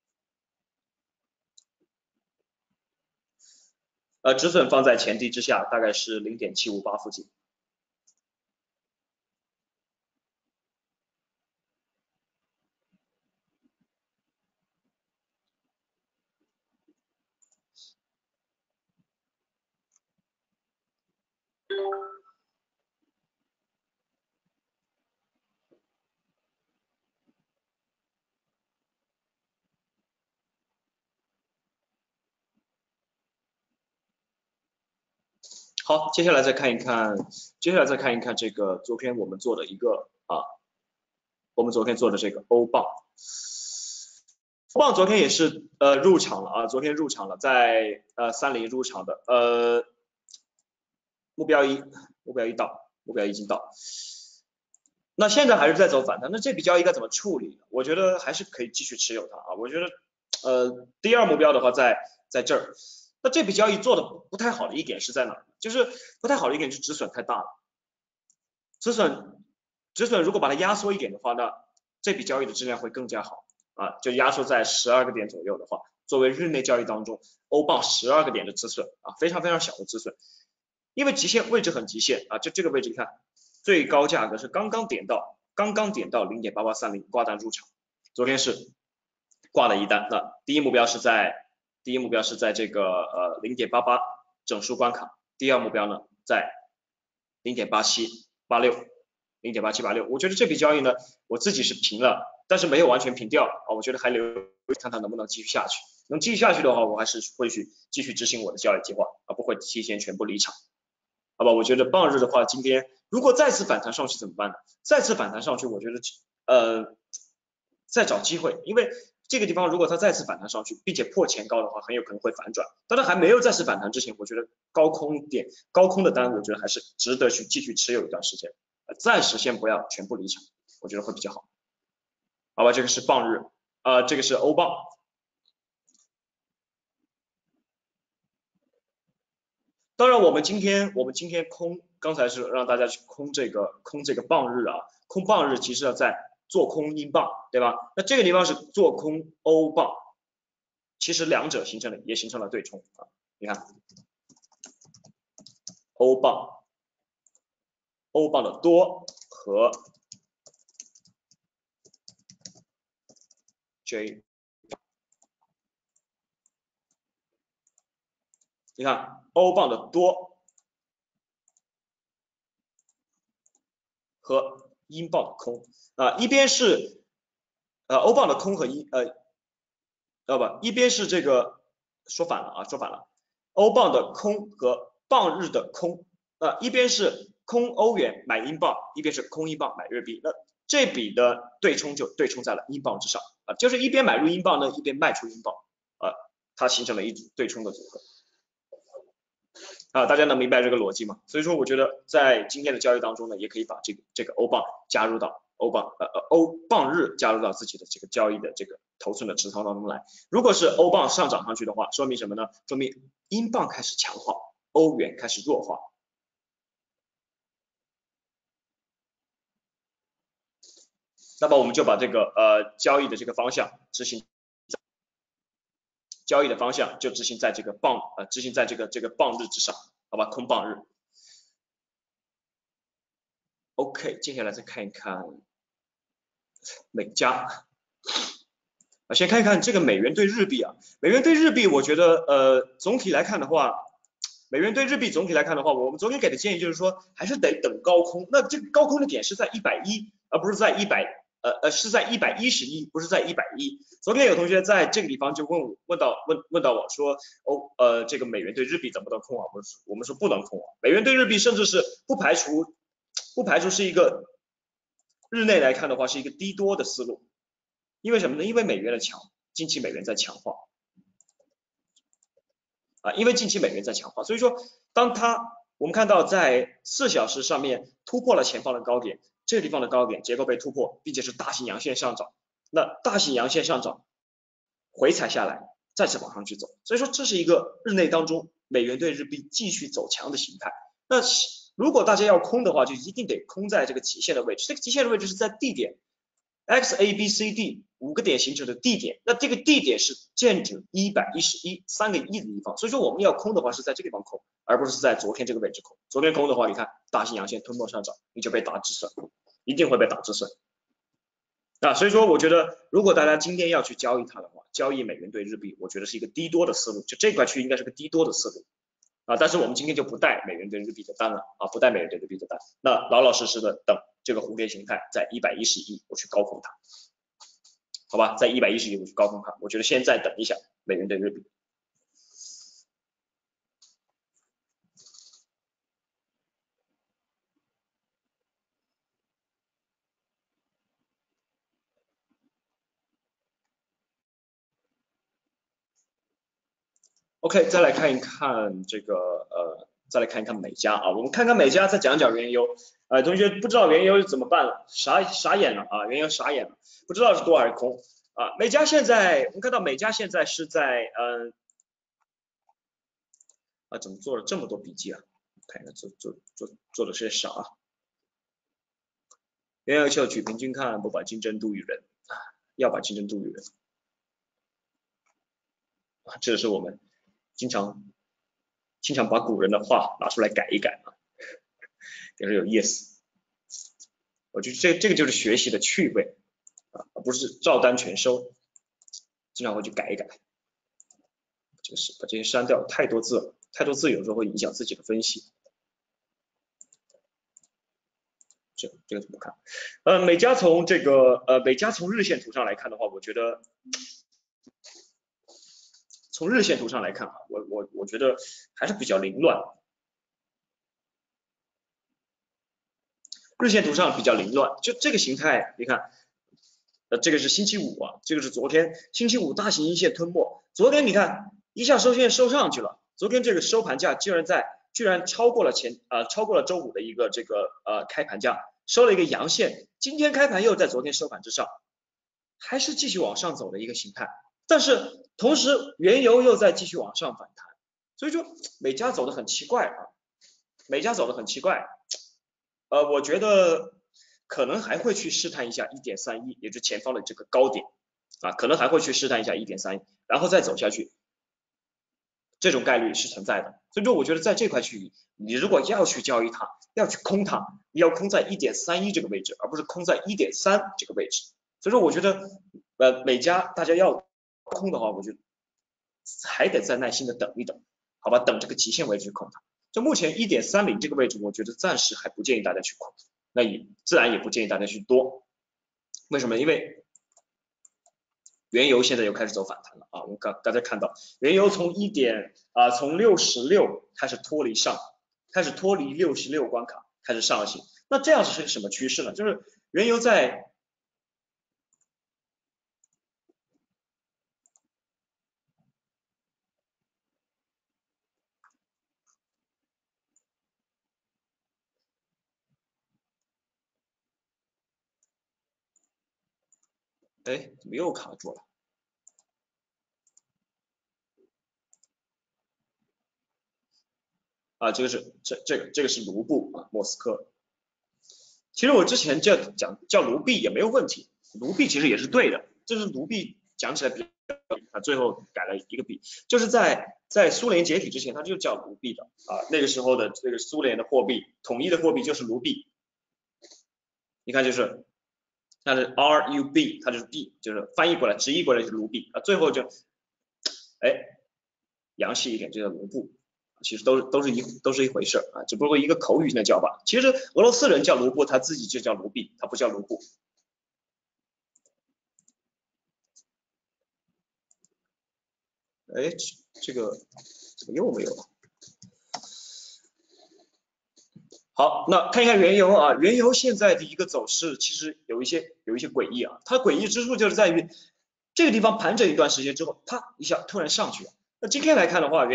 止损放在前低之下，大概是0.758附近。好，接下来再看一看这个昨天我们做的一个我们昨天做的这个欧镑。欧镑昨天也是入场了啊，昨天入场了，在30入场的，目标一到，目标已经到。那现在还是在走反弹，那这笔交易该怎么处理？我觉得还是可以继续持有它啊。我觉得第二目标的话在这儿。那这笔交易做的不太好的一点是在哪？就是不太好的一点是止损太大了。止损如果把它压缩一点的话，那这笔交易的质量会更加好啊。就压缩在12个点左右的话，作为日内交易当中，欧镑12个点的止损啊，非常非常小的止损。因为极限位置很极限啊，就这个位置你看，最高价格是刚刚点到0.8830挂单入场，昨天是挂了一单，那第一目标是在这个0.88整数关卡，第二目标呢在0.8786，我觉得这笔交易呢，我自己是平了，但是没有完全平掉啊，我觉得还留看它能不能继续下去，能继续下去的话，我还是会去继续执行我的交易计划啊，不会提前全部离场。好吧，我觉得傍日的话，今天如果再次反弹上去怎么办呢？再次反弹上去，我觉得再找机会，因为这个地方如果它再次反弹上去，并且破前高的话，很有可能会反转。当它还没有再次反弹之前，我觉得高空的单，我觉得还是值得去继续持有一段时间，暂时先不要全部离场，我觉得会比较好。好吧，这个是傍日，这个是欧镑。当然，我们今天空，刚才是让大家去空这个傍日啊，空傍日其实要在做空英镑，对吧？那这个地方是做空欧镑，其实两者形成了对冲啊。你看，欧镑的多和 J， 你看欧镑的多和英镑的空啊，一边是欧镑的空和一边是这个说反了，欧镑的空和磅日的空，一边是空欧元买英镑，一边是空英镑买日币，那这笔的对冲就对冲在了英镑之上就是一边买入英镑呢，一边卖出英镑它形成了一组对冲的组合大家能明白这个逻辑吗？所以说我觉得在今天的交易当中呢，也可以把这个欧镑加入到欧镑日加入到自己的这个交易的这个头寸的持仓当中来。如果是欧镑上涨上去的话，说明什么呢？说明英镑开始强化，欧元开始弱化。那么我们就把这个交易的这个方向执行，交易的方向就执行在这个执行在这个镑日之上，好吧？空镑日。OK， 接下来再看一看美加。先看一看这个美元对日币美元对日币，我觉得总体来看的话，美元对日币总体来看的话，我们昨天给的建议就是说，还是得等高空。那这个高空的点是在110，而不是在是在111，不是在110。昨天有同学在这个地方就问到我说，这个美元对日币能不能空我们说不能空美元对日币甚至是不排除是一个日内来看的话是一个低多的思路。因为什么呢？因为美元的近期美元在强化因为近期美元在强化，所以说当我们看到在4小时上面突破了前方的高点，这个地方的高点结构被突破，并且是大型阳线上涨，那大型阳线上涨回踩下来，再次往上去走，所以说这是一个日内当中美元对日币继续走强的形态。那如果大家要空的话，就一定得空在这个极限的位置，这个极限的位置是在地点。XABCD 5个点形成的地点，那这个地点是剑指111 3个亿的地方，所以说我们要空的话是在这个地方空，而不是在昨天这个位置空。昨天空的话，你看大型阳线吞没上涨，你就被打止损，一定会被打止损所以说我觉得如果大家今天要去交易它的话，交易美元对日币，我觉得是一个低多的思路，就这块区应该是个低多的思路但是我们今天就不带美元对日币的单了不带美元对日币的单，那老老实实的等这个蝴蝶形态在111，我去高空它，好吧，在111我去高空它，我觉得现在等一下美元对日币。OK， 再来看一看这个再来看一看美加我们看看美加，再讲讲原油同学不知道原油怎么办了，傻眼了原油傻眼了，不知道是多还是空美加现在我们看到美加现在是在怎么做了这么多笔记看一下做的是啥原油秀取平均看，不把竞争度与人要把竞争度与人这是我们经常把古人的话拿出来改一改也是有意思。我觉得这个就是学习的趣味而不是照单全收，经常会去改一改。就是把这些删掉，太多字有时候会影响自己的分析。这个怎么看？美加从日线图上来看的话，我觉得从日线图上来看我觉得还是比较凌乱。日线图上比较凌乱，就这个形态，你看，这个是星期五这个是昨天星期五大型阴线吞没，昨天你看一下收线收上去了，昨天这个收盘价居然超过了周五的一个这个开盘价，收了一个阳线，今天开盘又在昨天收盘之上，还是继续往上走的一个形态，但是同时原油又在继续往上反弹，所以说美加走的很奇怪美加走的很奇怪。我觉得可能还会去试探一下1.31，也就是前方的这个高点可能还会去试探一下1.31，然后再走下去，这种概率是存在的。所以说我觉得在这块区域，你如果要去交易它，要去空它，你要空在1.31这个位置，而不是空在1.3这个位置。所以说我觉得美加大家要空的话，我觉得还得再耐心的等一等，好吧，等这个极限位置空它。就目前1.30这个位置，我觉得暂时还不建议大家去空，那自然也不建议大家去多。为什么？因为原油现在又开始走反弹了啊，我们刚才看到原油从从66开始脱离66关卡开始上行，那这样是什么趋势呢？就是原油在哎怎么又卡住了？啊，这个是这个是卢布啊，莫斯科。其实我之前叫卢币也没有问题，卢币其实也是对的，就是卢币讲起来比较最后改了一个币，就是在苏联解体之前，它就叫卢币的啊，那个时候的这个苏联的货币统一的货币就是卢币，你看就是它是 RUB，它就是币，就是翻译过来直译过来是卢币啊，最后就哎洋气一点就叫卢布。其实都是一回事啊，只不过一个口语性的叫法。其实俄罗斯人叫卢布，他自己就叫卢币，他不叫卢布。哎，这个怎么又没有了？好，那看一看原油啊，原油现在的一个走势其实有一些诡异啊，它诡异之处就是在于这个地方盘整一段时间之后，啪一下突然上去了。那今天来看的话，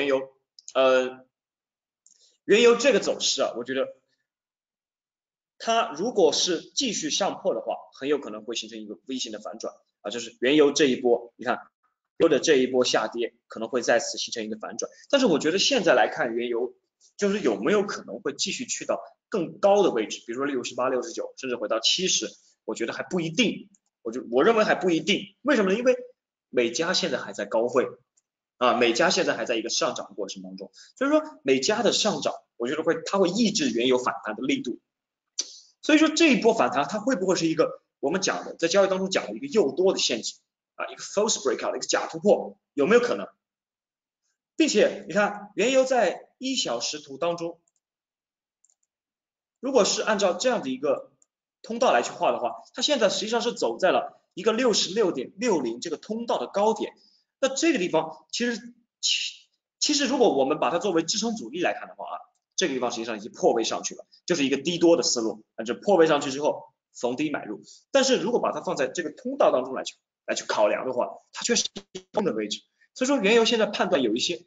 原油这个走势啊，我觉得它如果是继续上破的话，很有可能会形成一个 V 型的反转啊，就是原油这一波，你看原油的这一波下跌可能会再次形成一个反转，但是我觉得现在来看原油就是有没有可能会继续去到更高的位置，比如说68、69，甚至回到70，我觉得还不一定，我认为还不一定，为什么呢？因为美加现在还在高位啊，美加现在还在一个上涨过程当中，所以说美加的上涨，我觉得它会抑制原油反弹的力度。所以说这一波反弹，它会不会是一个我们讲的在交易当中讲的一个诱多的陷阱啊，一个 false breakout，一个假突破，有没有可能？并且你看原油在1小时图当中，如果是按照这样的一个通道来去画的话，它现在实际上是走在了一个66.60这个通道的高点，那这个地方其实如果我们把它作为支撑阻力来看的话啊，这个地方实际上已经破位上去了，就是一个低多的思路，就破位上去之后逢低买入。但是如果把它放在这个通道当中来去考量的话，它却是空的位置。所以说原油现在判断有一些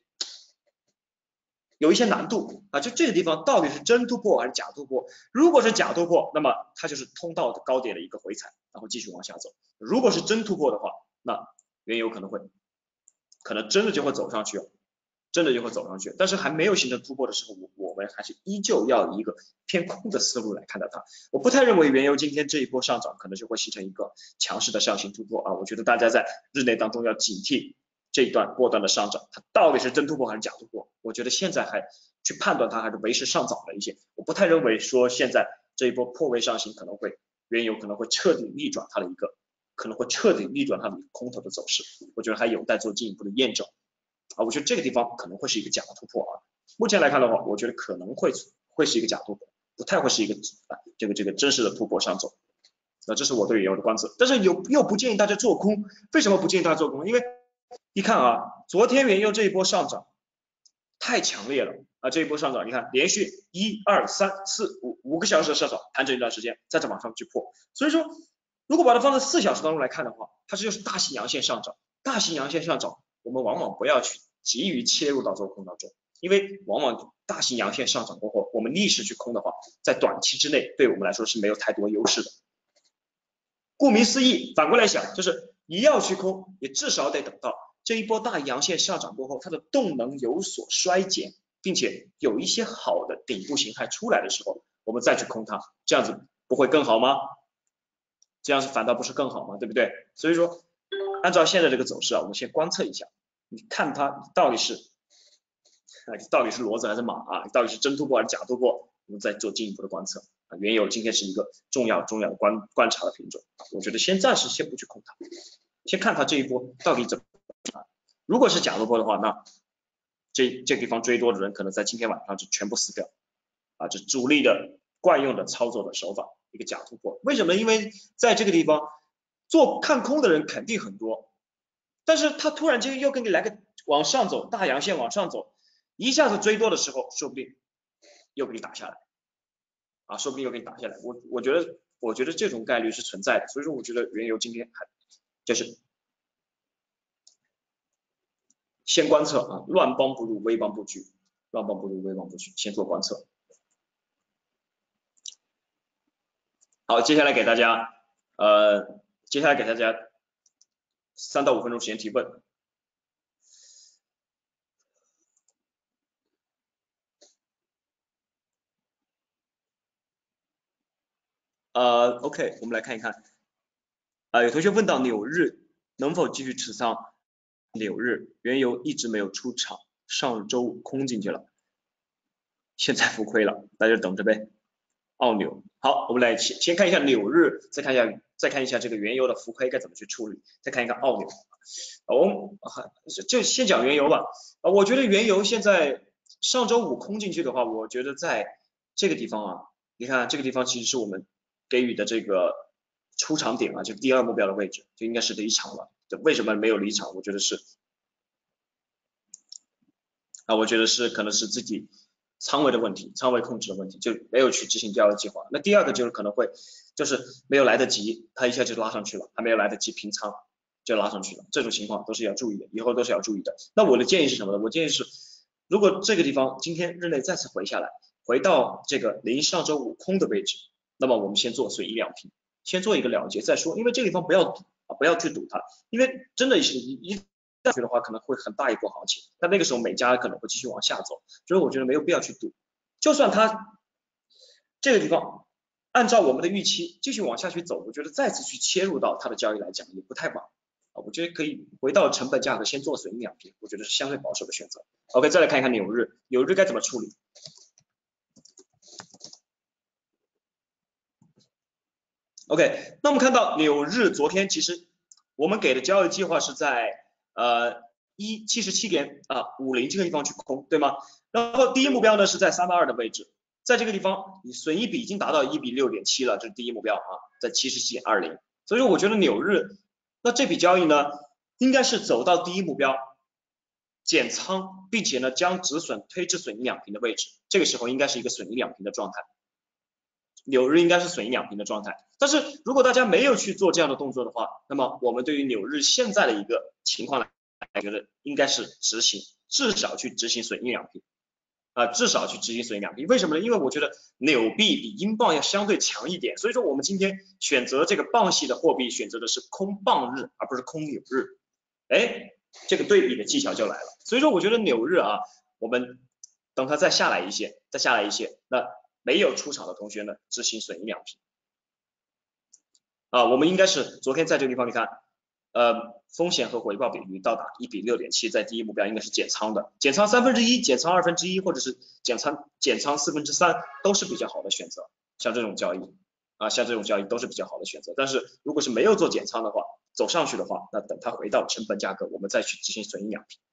难度啊，就这个地方到底是真突破还是假突破？如果是假突破，那么它就是通道的高点的一个回踩，然后继续往下走；如果是真突破的话，那原油可能真的就会走上去，真的就会走上去。但是还没有形成突破的时候，我们还是依旧要以一个偏空的思路来看待它。我不太认为原油今天这一波上涨可能就会形成一个强势的上行突破啊，我觉得大家在日内当中要警惕这一段波段的上涨，它到底是真突破还是假突破？我觉得现在还去判断它还是为时尚早了一些。我不太认为说现在这一波破位上行原油可能会彻底逆转它的一个空头的走势，我觉得还有待做进一步的验证啊。我觉得这个地方可能会是一个假突破啊。目前来看的话，我觉得可能会是一个假突破，不太会是一个这个真实的突破上走。那这是我对原油的观测，但是又不建议大家做空。为什么不建议大家做空？因为一看啊，昨天原油这一波上涨太强烈了啊！这一波上涨，你看连续1、2、3、4、5个小时的上涨，盘整一段时间，再往上去破。所以说，如果把它放在4小时当中来看的话，它这就是大型阳线上涨。大型阳线上涨，我们往往不要去急于切入到做空当中，因为往往大型阳线上涨过后，我们逆势去空的话，在短期之内对我们来说是没有太多优势的。顾名思义，反过来想，就是你要去空，也至少得等到这一波大阳线上涨过后，它的动能有所衰减，并且有一些好的顶部形态出来的时候，我们再去空它，这样子不会更好吗？这样子反倒不是更好吗？对不对？所以说，按照现在这个走势啊，我们先观测一下，你看它到底是骡子还是马啊？到底是真突破还是假突破？我们再做进一步的观测啊。原油今天是一个重要的观察的品种，我觉得暂时先不去空它，先看它这一波到底怎么啊。如果是假突破的话，那这个地方追多的人可能在今天晚上就全部死掉啊，这主力的惯用的操作的手法，一个假突破。为什么？因为在这个地方看空的人肯定很多， 但是它突然间又给你来个往上走，大阳线往上走，一下子追多的时候，说不定又给你打下来啊，说不定又给你打下来。我觉得这种概率是存在的，所以说我觉得原油今天还就是先观测啊，乱帮不入，危帮不拒，乱帮不入，危帮不拒，先做观测。好，接下来给大家3到5分钟时间提问。OK， 我们来看一看。有同学问到纽日能否继续持仓？纽日原油一直没有出场，上周空进去了，现在浮亏了，大家等着呗。澳纽，好，我们来先看一下纽日，再看一下这个原油的浮亏该怎么去处理，再看一看澳纽。就先讲原油吧。我觉得原油现在上周五空进去的话，我觉得在这个地方啊，你看这个地方其实是我们给予的这个出场点啊，就第2目标的位置，就应该是离场了。为什么没有离场？我觉得是我觉得是可能是自己仓位的问题，仓位控制的问题，就没有去执行交易计划。那第2个就是可能会就是没有来得及，它一下就拉上去了，还没有来得及平仓就拉上去了，这种情况都是要注意的，以后都是要注意的。那我的建议是什么呢？我建议是，如果这个地方今天日内再次回下来，回到这个离上周五空的位置，那么我们先做损益两平，先做一个了结再说，因为这个地方不要赌啊，不要去赌它，因为真的是一下去的话可能会很大一波行情，但那个时候美加可能会继续往下走，所以我觉得没有必要去赌，就算它这个地方按照我们的预期继续往下去走，我觉得再次去切入到它的交易来讲也不太晚啊，我觉得可以回到成本价格先做损益两平，我觉得是相对保守的选择。OK， 再来看一看纽日，纽日该怎么处理？OK， 那我们看到纽日昨天其实我们给的交易计划是在177.50这个地方去空，对吗？然后第一目标呢是在382的位置，在这个地方你损益比已经达到1比6.7了，这是第一目标啊，在77.20，所以说我觉得纽日那这笔交易呢应该是走到第一目标减仓，并且呢将止损推至损益两平的位置，这个时候应该是一个损益两平的状态。纽日应该是损益两平的状态，但是如果大家没有去做这样的动作的话，那么我们对于纽日现在的一个情况来觉得应该是至少去执行损益两平至少去执行损益两平。为什么呢？因为我觉得纽币比英镑要相对强一点，所以说我们今天选择这个镑系的货币，选择的是空镑日而不是空纽日，这个对比的技巧就来了。所以说我觉得纽日啊，我们等它再下来一些，那没有出场的同学呢，执行损益两平我们应该是昨天在这个地方，你看，风险和回报比率到达1比6.7，在第一目标应该是减仓的，减仓1/3，减仓1/2，或者是减仓3/4，都是比较好的选择。像这种交易都是比较好的选择。但是如果是没有做减仓的话，走上去的话，那等它回到成本价格，我们再去执行损益两平。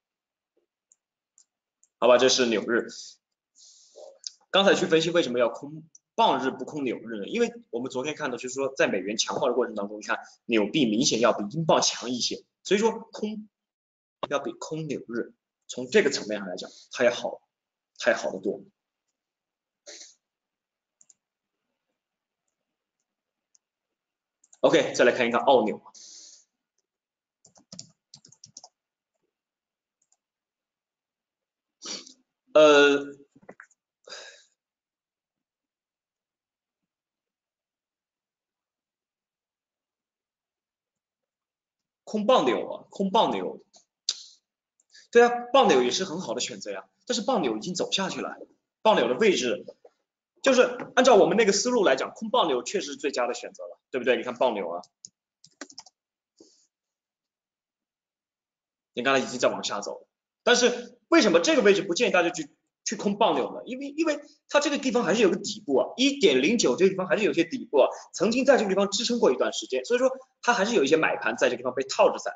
好吧，这是纽日。刚才去分析为什么要空镑日不空纽日呢？因为我们昨天看到就是说在美元强化的过程当中，你看纽币明显要比英镑强一些，所以说空要比空纽日从这个层面上来讲，它要好得多。OK， 再来看一看澳纽。空棒纽空棒纽，对啊，棒纽也是很好的选择呀，但是棒纽已经走下去了，棒纽的位置就是按照我们那个思路来讲，空棒纽确实是最佳的选择了，对不对？你看棒纽啊，你刚才已经在往下走了，但是为什么这个位置不建议大家去空棒纽呢？因为它这个地方还是有个底部1.09这个地方还是有些底部曾经在这个地方支撑过一段时间，所以说它还是有一些买盘在这个地方被套着在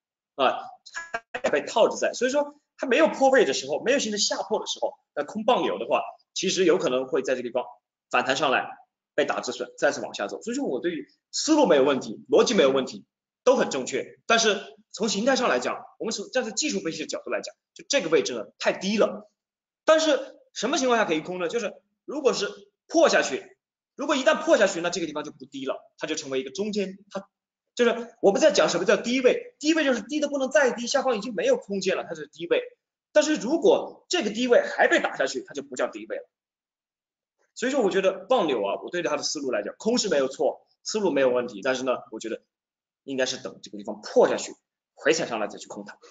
所以说它没有破位的时候，没有形成下破的时候，那空棒纽的话，其实有可能会在这个地方反弹上来被打止损，再次往下走。所以说我对于思路没有问题，逻辑没有问题，都很正确，但是从形态上来讲，我们站在技术分析的角度来讲，就这个位置呢太低了。但是什么情况下可以空呢？就是如果是破下去，如果一旦破下去，那这个地方就不低了，它就成为一个中间，它就是我们在讲什么叫低位，低位就是低的不能再低，下方已经没有空间了，它是低位。但是如果这个低位还被打下去，它就不叫低位了。所以说我觉得棒柳啊，我对它的思路来讲，空是没有错，思路没有问题，但是呢，我觉得应该是等这个地方破下去，回踩上来再去空它。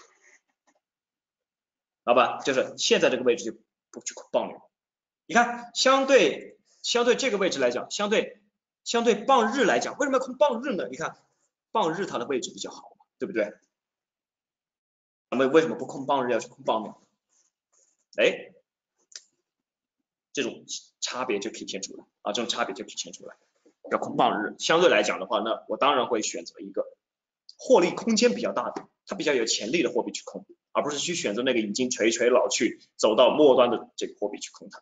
好吧，就是现在这个位置就不去空棒柳。你看，相对这个位置来讲，相对棒日来讲，为什么要空棒日呢？你看棒日它的位置比较好，对不对？那么为什么不空棒日要去空棒柳？哎，这种差别就体现出来啊，这种差别就体现出来。要空棒日，相对来讲的话，那我当然会选择一个获利空间比较大的，它比较有潜力的货币去空，而不是去选择那个已经垂垂老去、走到末端的这个货币去空它。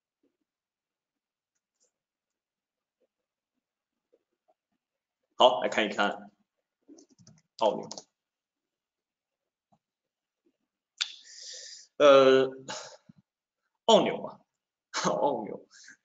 好，来看一看澳纽。澳纽啊，澳纽，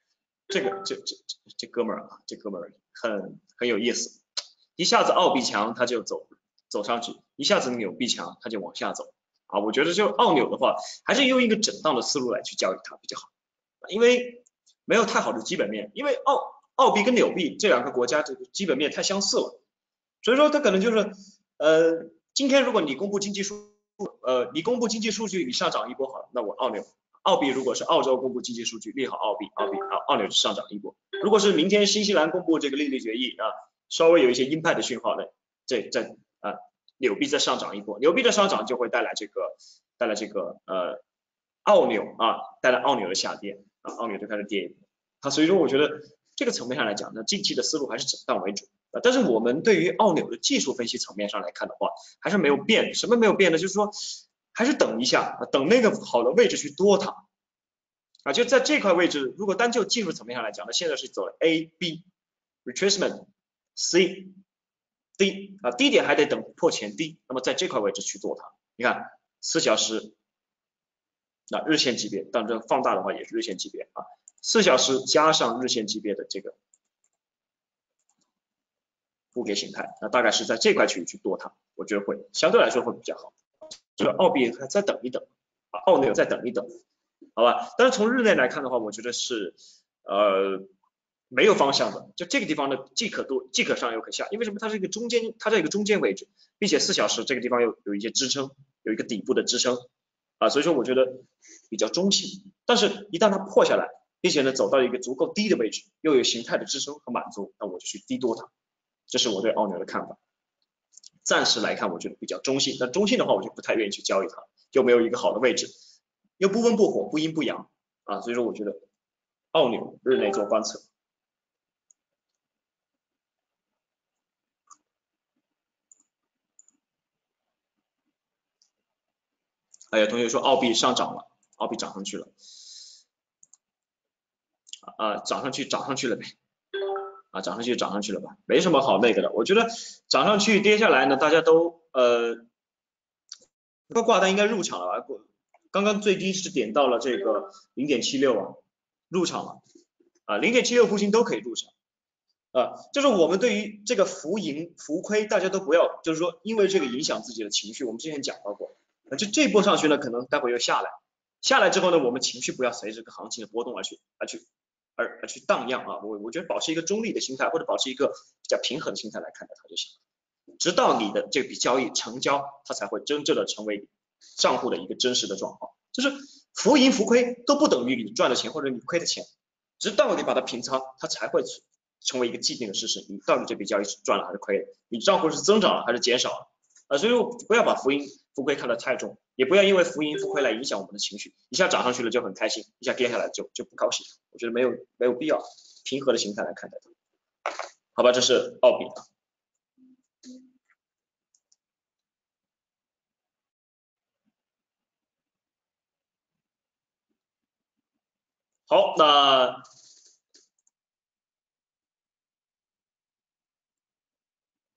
这哥们儿啊，这哥们儿很有意思，一下子澳币强他就走上去，一下子纽币强他就往下走啊。我觉得就澳纽的话，还是用一个震荡的思路来去交易它比较好，因为没有太好的基本面，因为澳币跟纽币这两个国家这个基本面太相似了，所以说它可能就是今天如果你公布经济数据你上涨一波好了，那我澳币如果是澳洲公布经济数据利好澳纽上涨一波。如果是明天新西兰公布这个利率决议啊，稍微有一些鹰派的讯号呢，纽币再上涨一波，纽币的上涨就会带来这个澳纽啊，带来澳纽的下跌啊，澳纽就开始跌一波。所以说我觉得这个层面上来讲，那近期的思路还是震荡为主。但是我们对于澳纽的技术分析层面上来看的话，还是没有变。什么没有变呢？就是说，还是等一下，等那个好的位置去多它啊。就在这块位置，如果单就技术层面上来讲，那现在是走 A B retracement C D 啊，低点还得等破前低，那么在这块位置去多它。你看4小时，那日线级别，当然放大的话也是日线级别啊，4小时加上日线级别的这个不给形态，那大概是在这块区域去多它，我觉得会相对来说会比较好。这个澳币还再等一等，澳纽再等一等，好吧？但是从日内来看的话，我觉得是没有方向的，就这个地方的既可上又可下，因为什么？它是一个中间，它在一个中间位置，并且4小时这个地方有一些支撑，有一个底部的支撑啊，所以说我觉得比较中性。但是，一旦它破下来，并且呢走到一个足够低的位置，又有形态的支撑和满足，那我就去低多它。这是我对澳纽的看法。暂时来看，我觉得比较中性。但中性的话，我就不太愿意去交易它，又没有一个好的位置，又不温不火，不阴不阳啊，所以说我觉得澳纽日内做观测。有同学说澳币上涨了，澳币涨上去了，涨上去了呗，涨上去了吧，没什么好那个的。我觉得涨上去跌下来呢，大家都这个挂单应该入场了吧？刚刚最低是点到了这个0.76啊，入场了啊，0.76附近都可以入场啊。就是我们对于这个浮盈浮亏，大家都不要，就是说因为这个影响自己的情绪，我们之前讲到过。就这波上去呢，可能待会又下来，下来之后呢，我们情绪不要随着这个行情的波动而去荡漾啊。我觉得保持一个中立的心态，或者保持一个比较平衡的心态来看待它就行了。直到你的这笔交易成交，它才会真正的成为账户的一个真实的状况。就是浮盈浮亏都不等于你赚的钱或者你亏的钱，直到你把它平仓，它才会成为一个既定的事实。你到底这笔交易是赚了还是亏了？你账户是增长了还是减少了？所以不要把浮盈浮亏看得太重，也不要因为浮盈浮亏来影响我们的情绪。一下涨上去了就很开心，一下跌下来就不高兴。我觉得没有必要，平和的心态来看待它。好吧，这是澳币。好，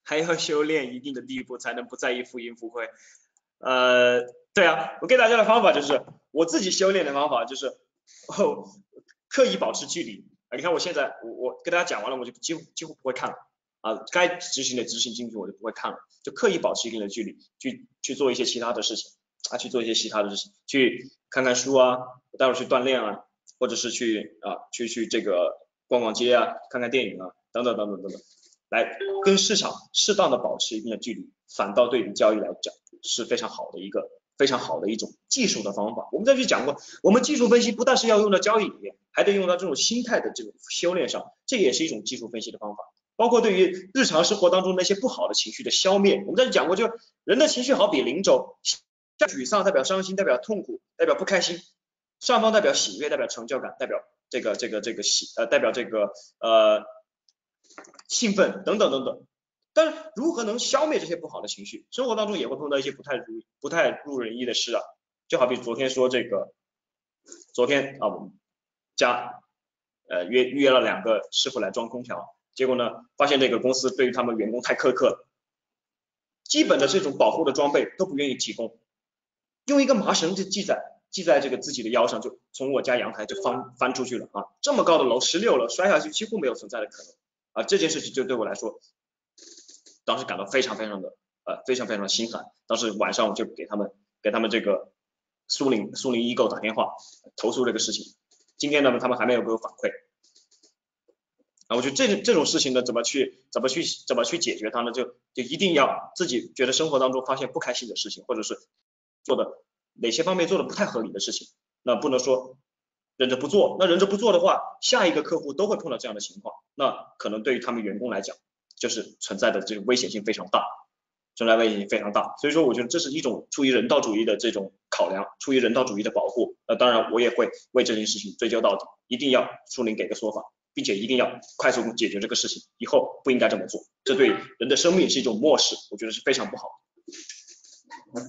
还要修炼一定的地步才能不在意负盈负亏。对啊，我给大家的方法就是我自己修炼的方法就是刻意保持距离。你看我现在我跟大家讲完了，我就几乎不会看了啊，该执行的执行进去我就不会看了，就刻意保持一定的距离，去做一些其他的事情啊，去做一些其他的事情，去看看书啊，待会儿去锻炼啊，或者是去这个逛逛街啊，看看电影啊，等等等等等等，来跟市场适当的保持一定的距离，反倒对于交易来讲是非常好的一种技术的方法。我们再去讲过，我们技术分析不但是要用到交易里面，还得用到这种心态的这种修炼上，这也是一种技术分析的方法。包括对于日常生活当中那些不好的情绪的消灭，我们在这讲过，就人的情绪好比零轴，沮丧代表伤心，代表痛苦，代表不开心，上方代表喜悦，代表成就感，代表代表兴奋等等等等。但是如何能消灭这些不好的情绪？生活当中也会碰到一些不太入人意的事啊，就好比昨天说昨天啊我们家约了2个师傅来装空调，结果呢发现这个公司对于他们员工太苛刻了，基本的这种保护的装备都不愿意提供，用一个麻绳就系在这个自己的腰上，就从我家阳台就翻出去了啊！这么高的楼16楼摔下去几乎没有存在的可能啊！这件事情就对我来说，当时感到非常非常的心寒。当时晚上我就给他们这个苏宁易购打电话投诉这个事情。今天呢，他们还没有给我反馈。啊，我觉得这种事情呢，怎么去解决它呢？就一定要自己觉得生活当中发现不开心的事情，或者是做的哪些方面做的不太合理的事情，那不能说忍着不做。那忍着不做的话，下一个客户都会碰到这样的情况，那可能对于他们员工来讲，就是存在的这个危险性非常大，所以说，我觉得这是一种出于人道主义的这种考量，出于人道主义的保护。当然，我也会为这件事情追究到底，一定要苏宁给个说法，并且一定要快速解决这个事情，以后不应该这么做，这对人的生命是一种漠视，我觉得是非常不好的。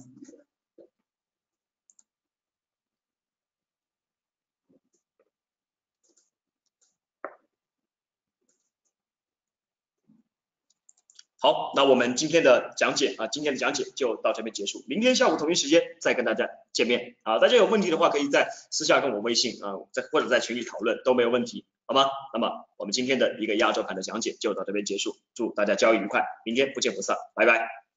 好，那我们今天的讲解就到这边结束，明天下午同一时间再跟大家见面啊！大家有问题的话，可以在私下跟我微信啊，或者在群里讨论都没有问题，好吗？那么我们今天的一个亚洲盘的讲解就到这边结束，祝大家交易愉快，明天不见不散，拜拜。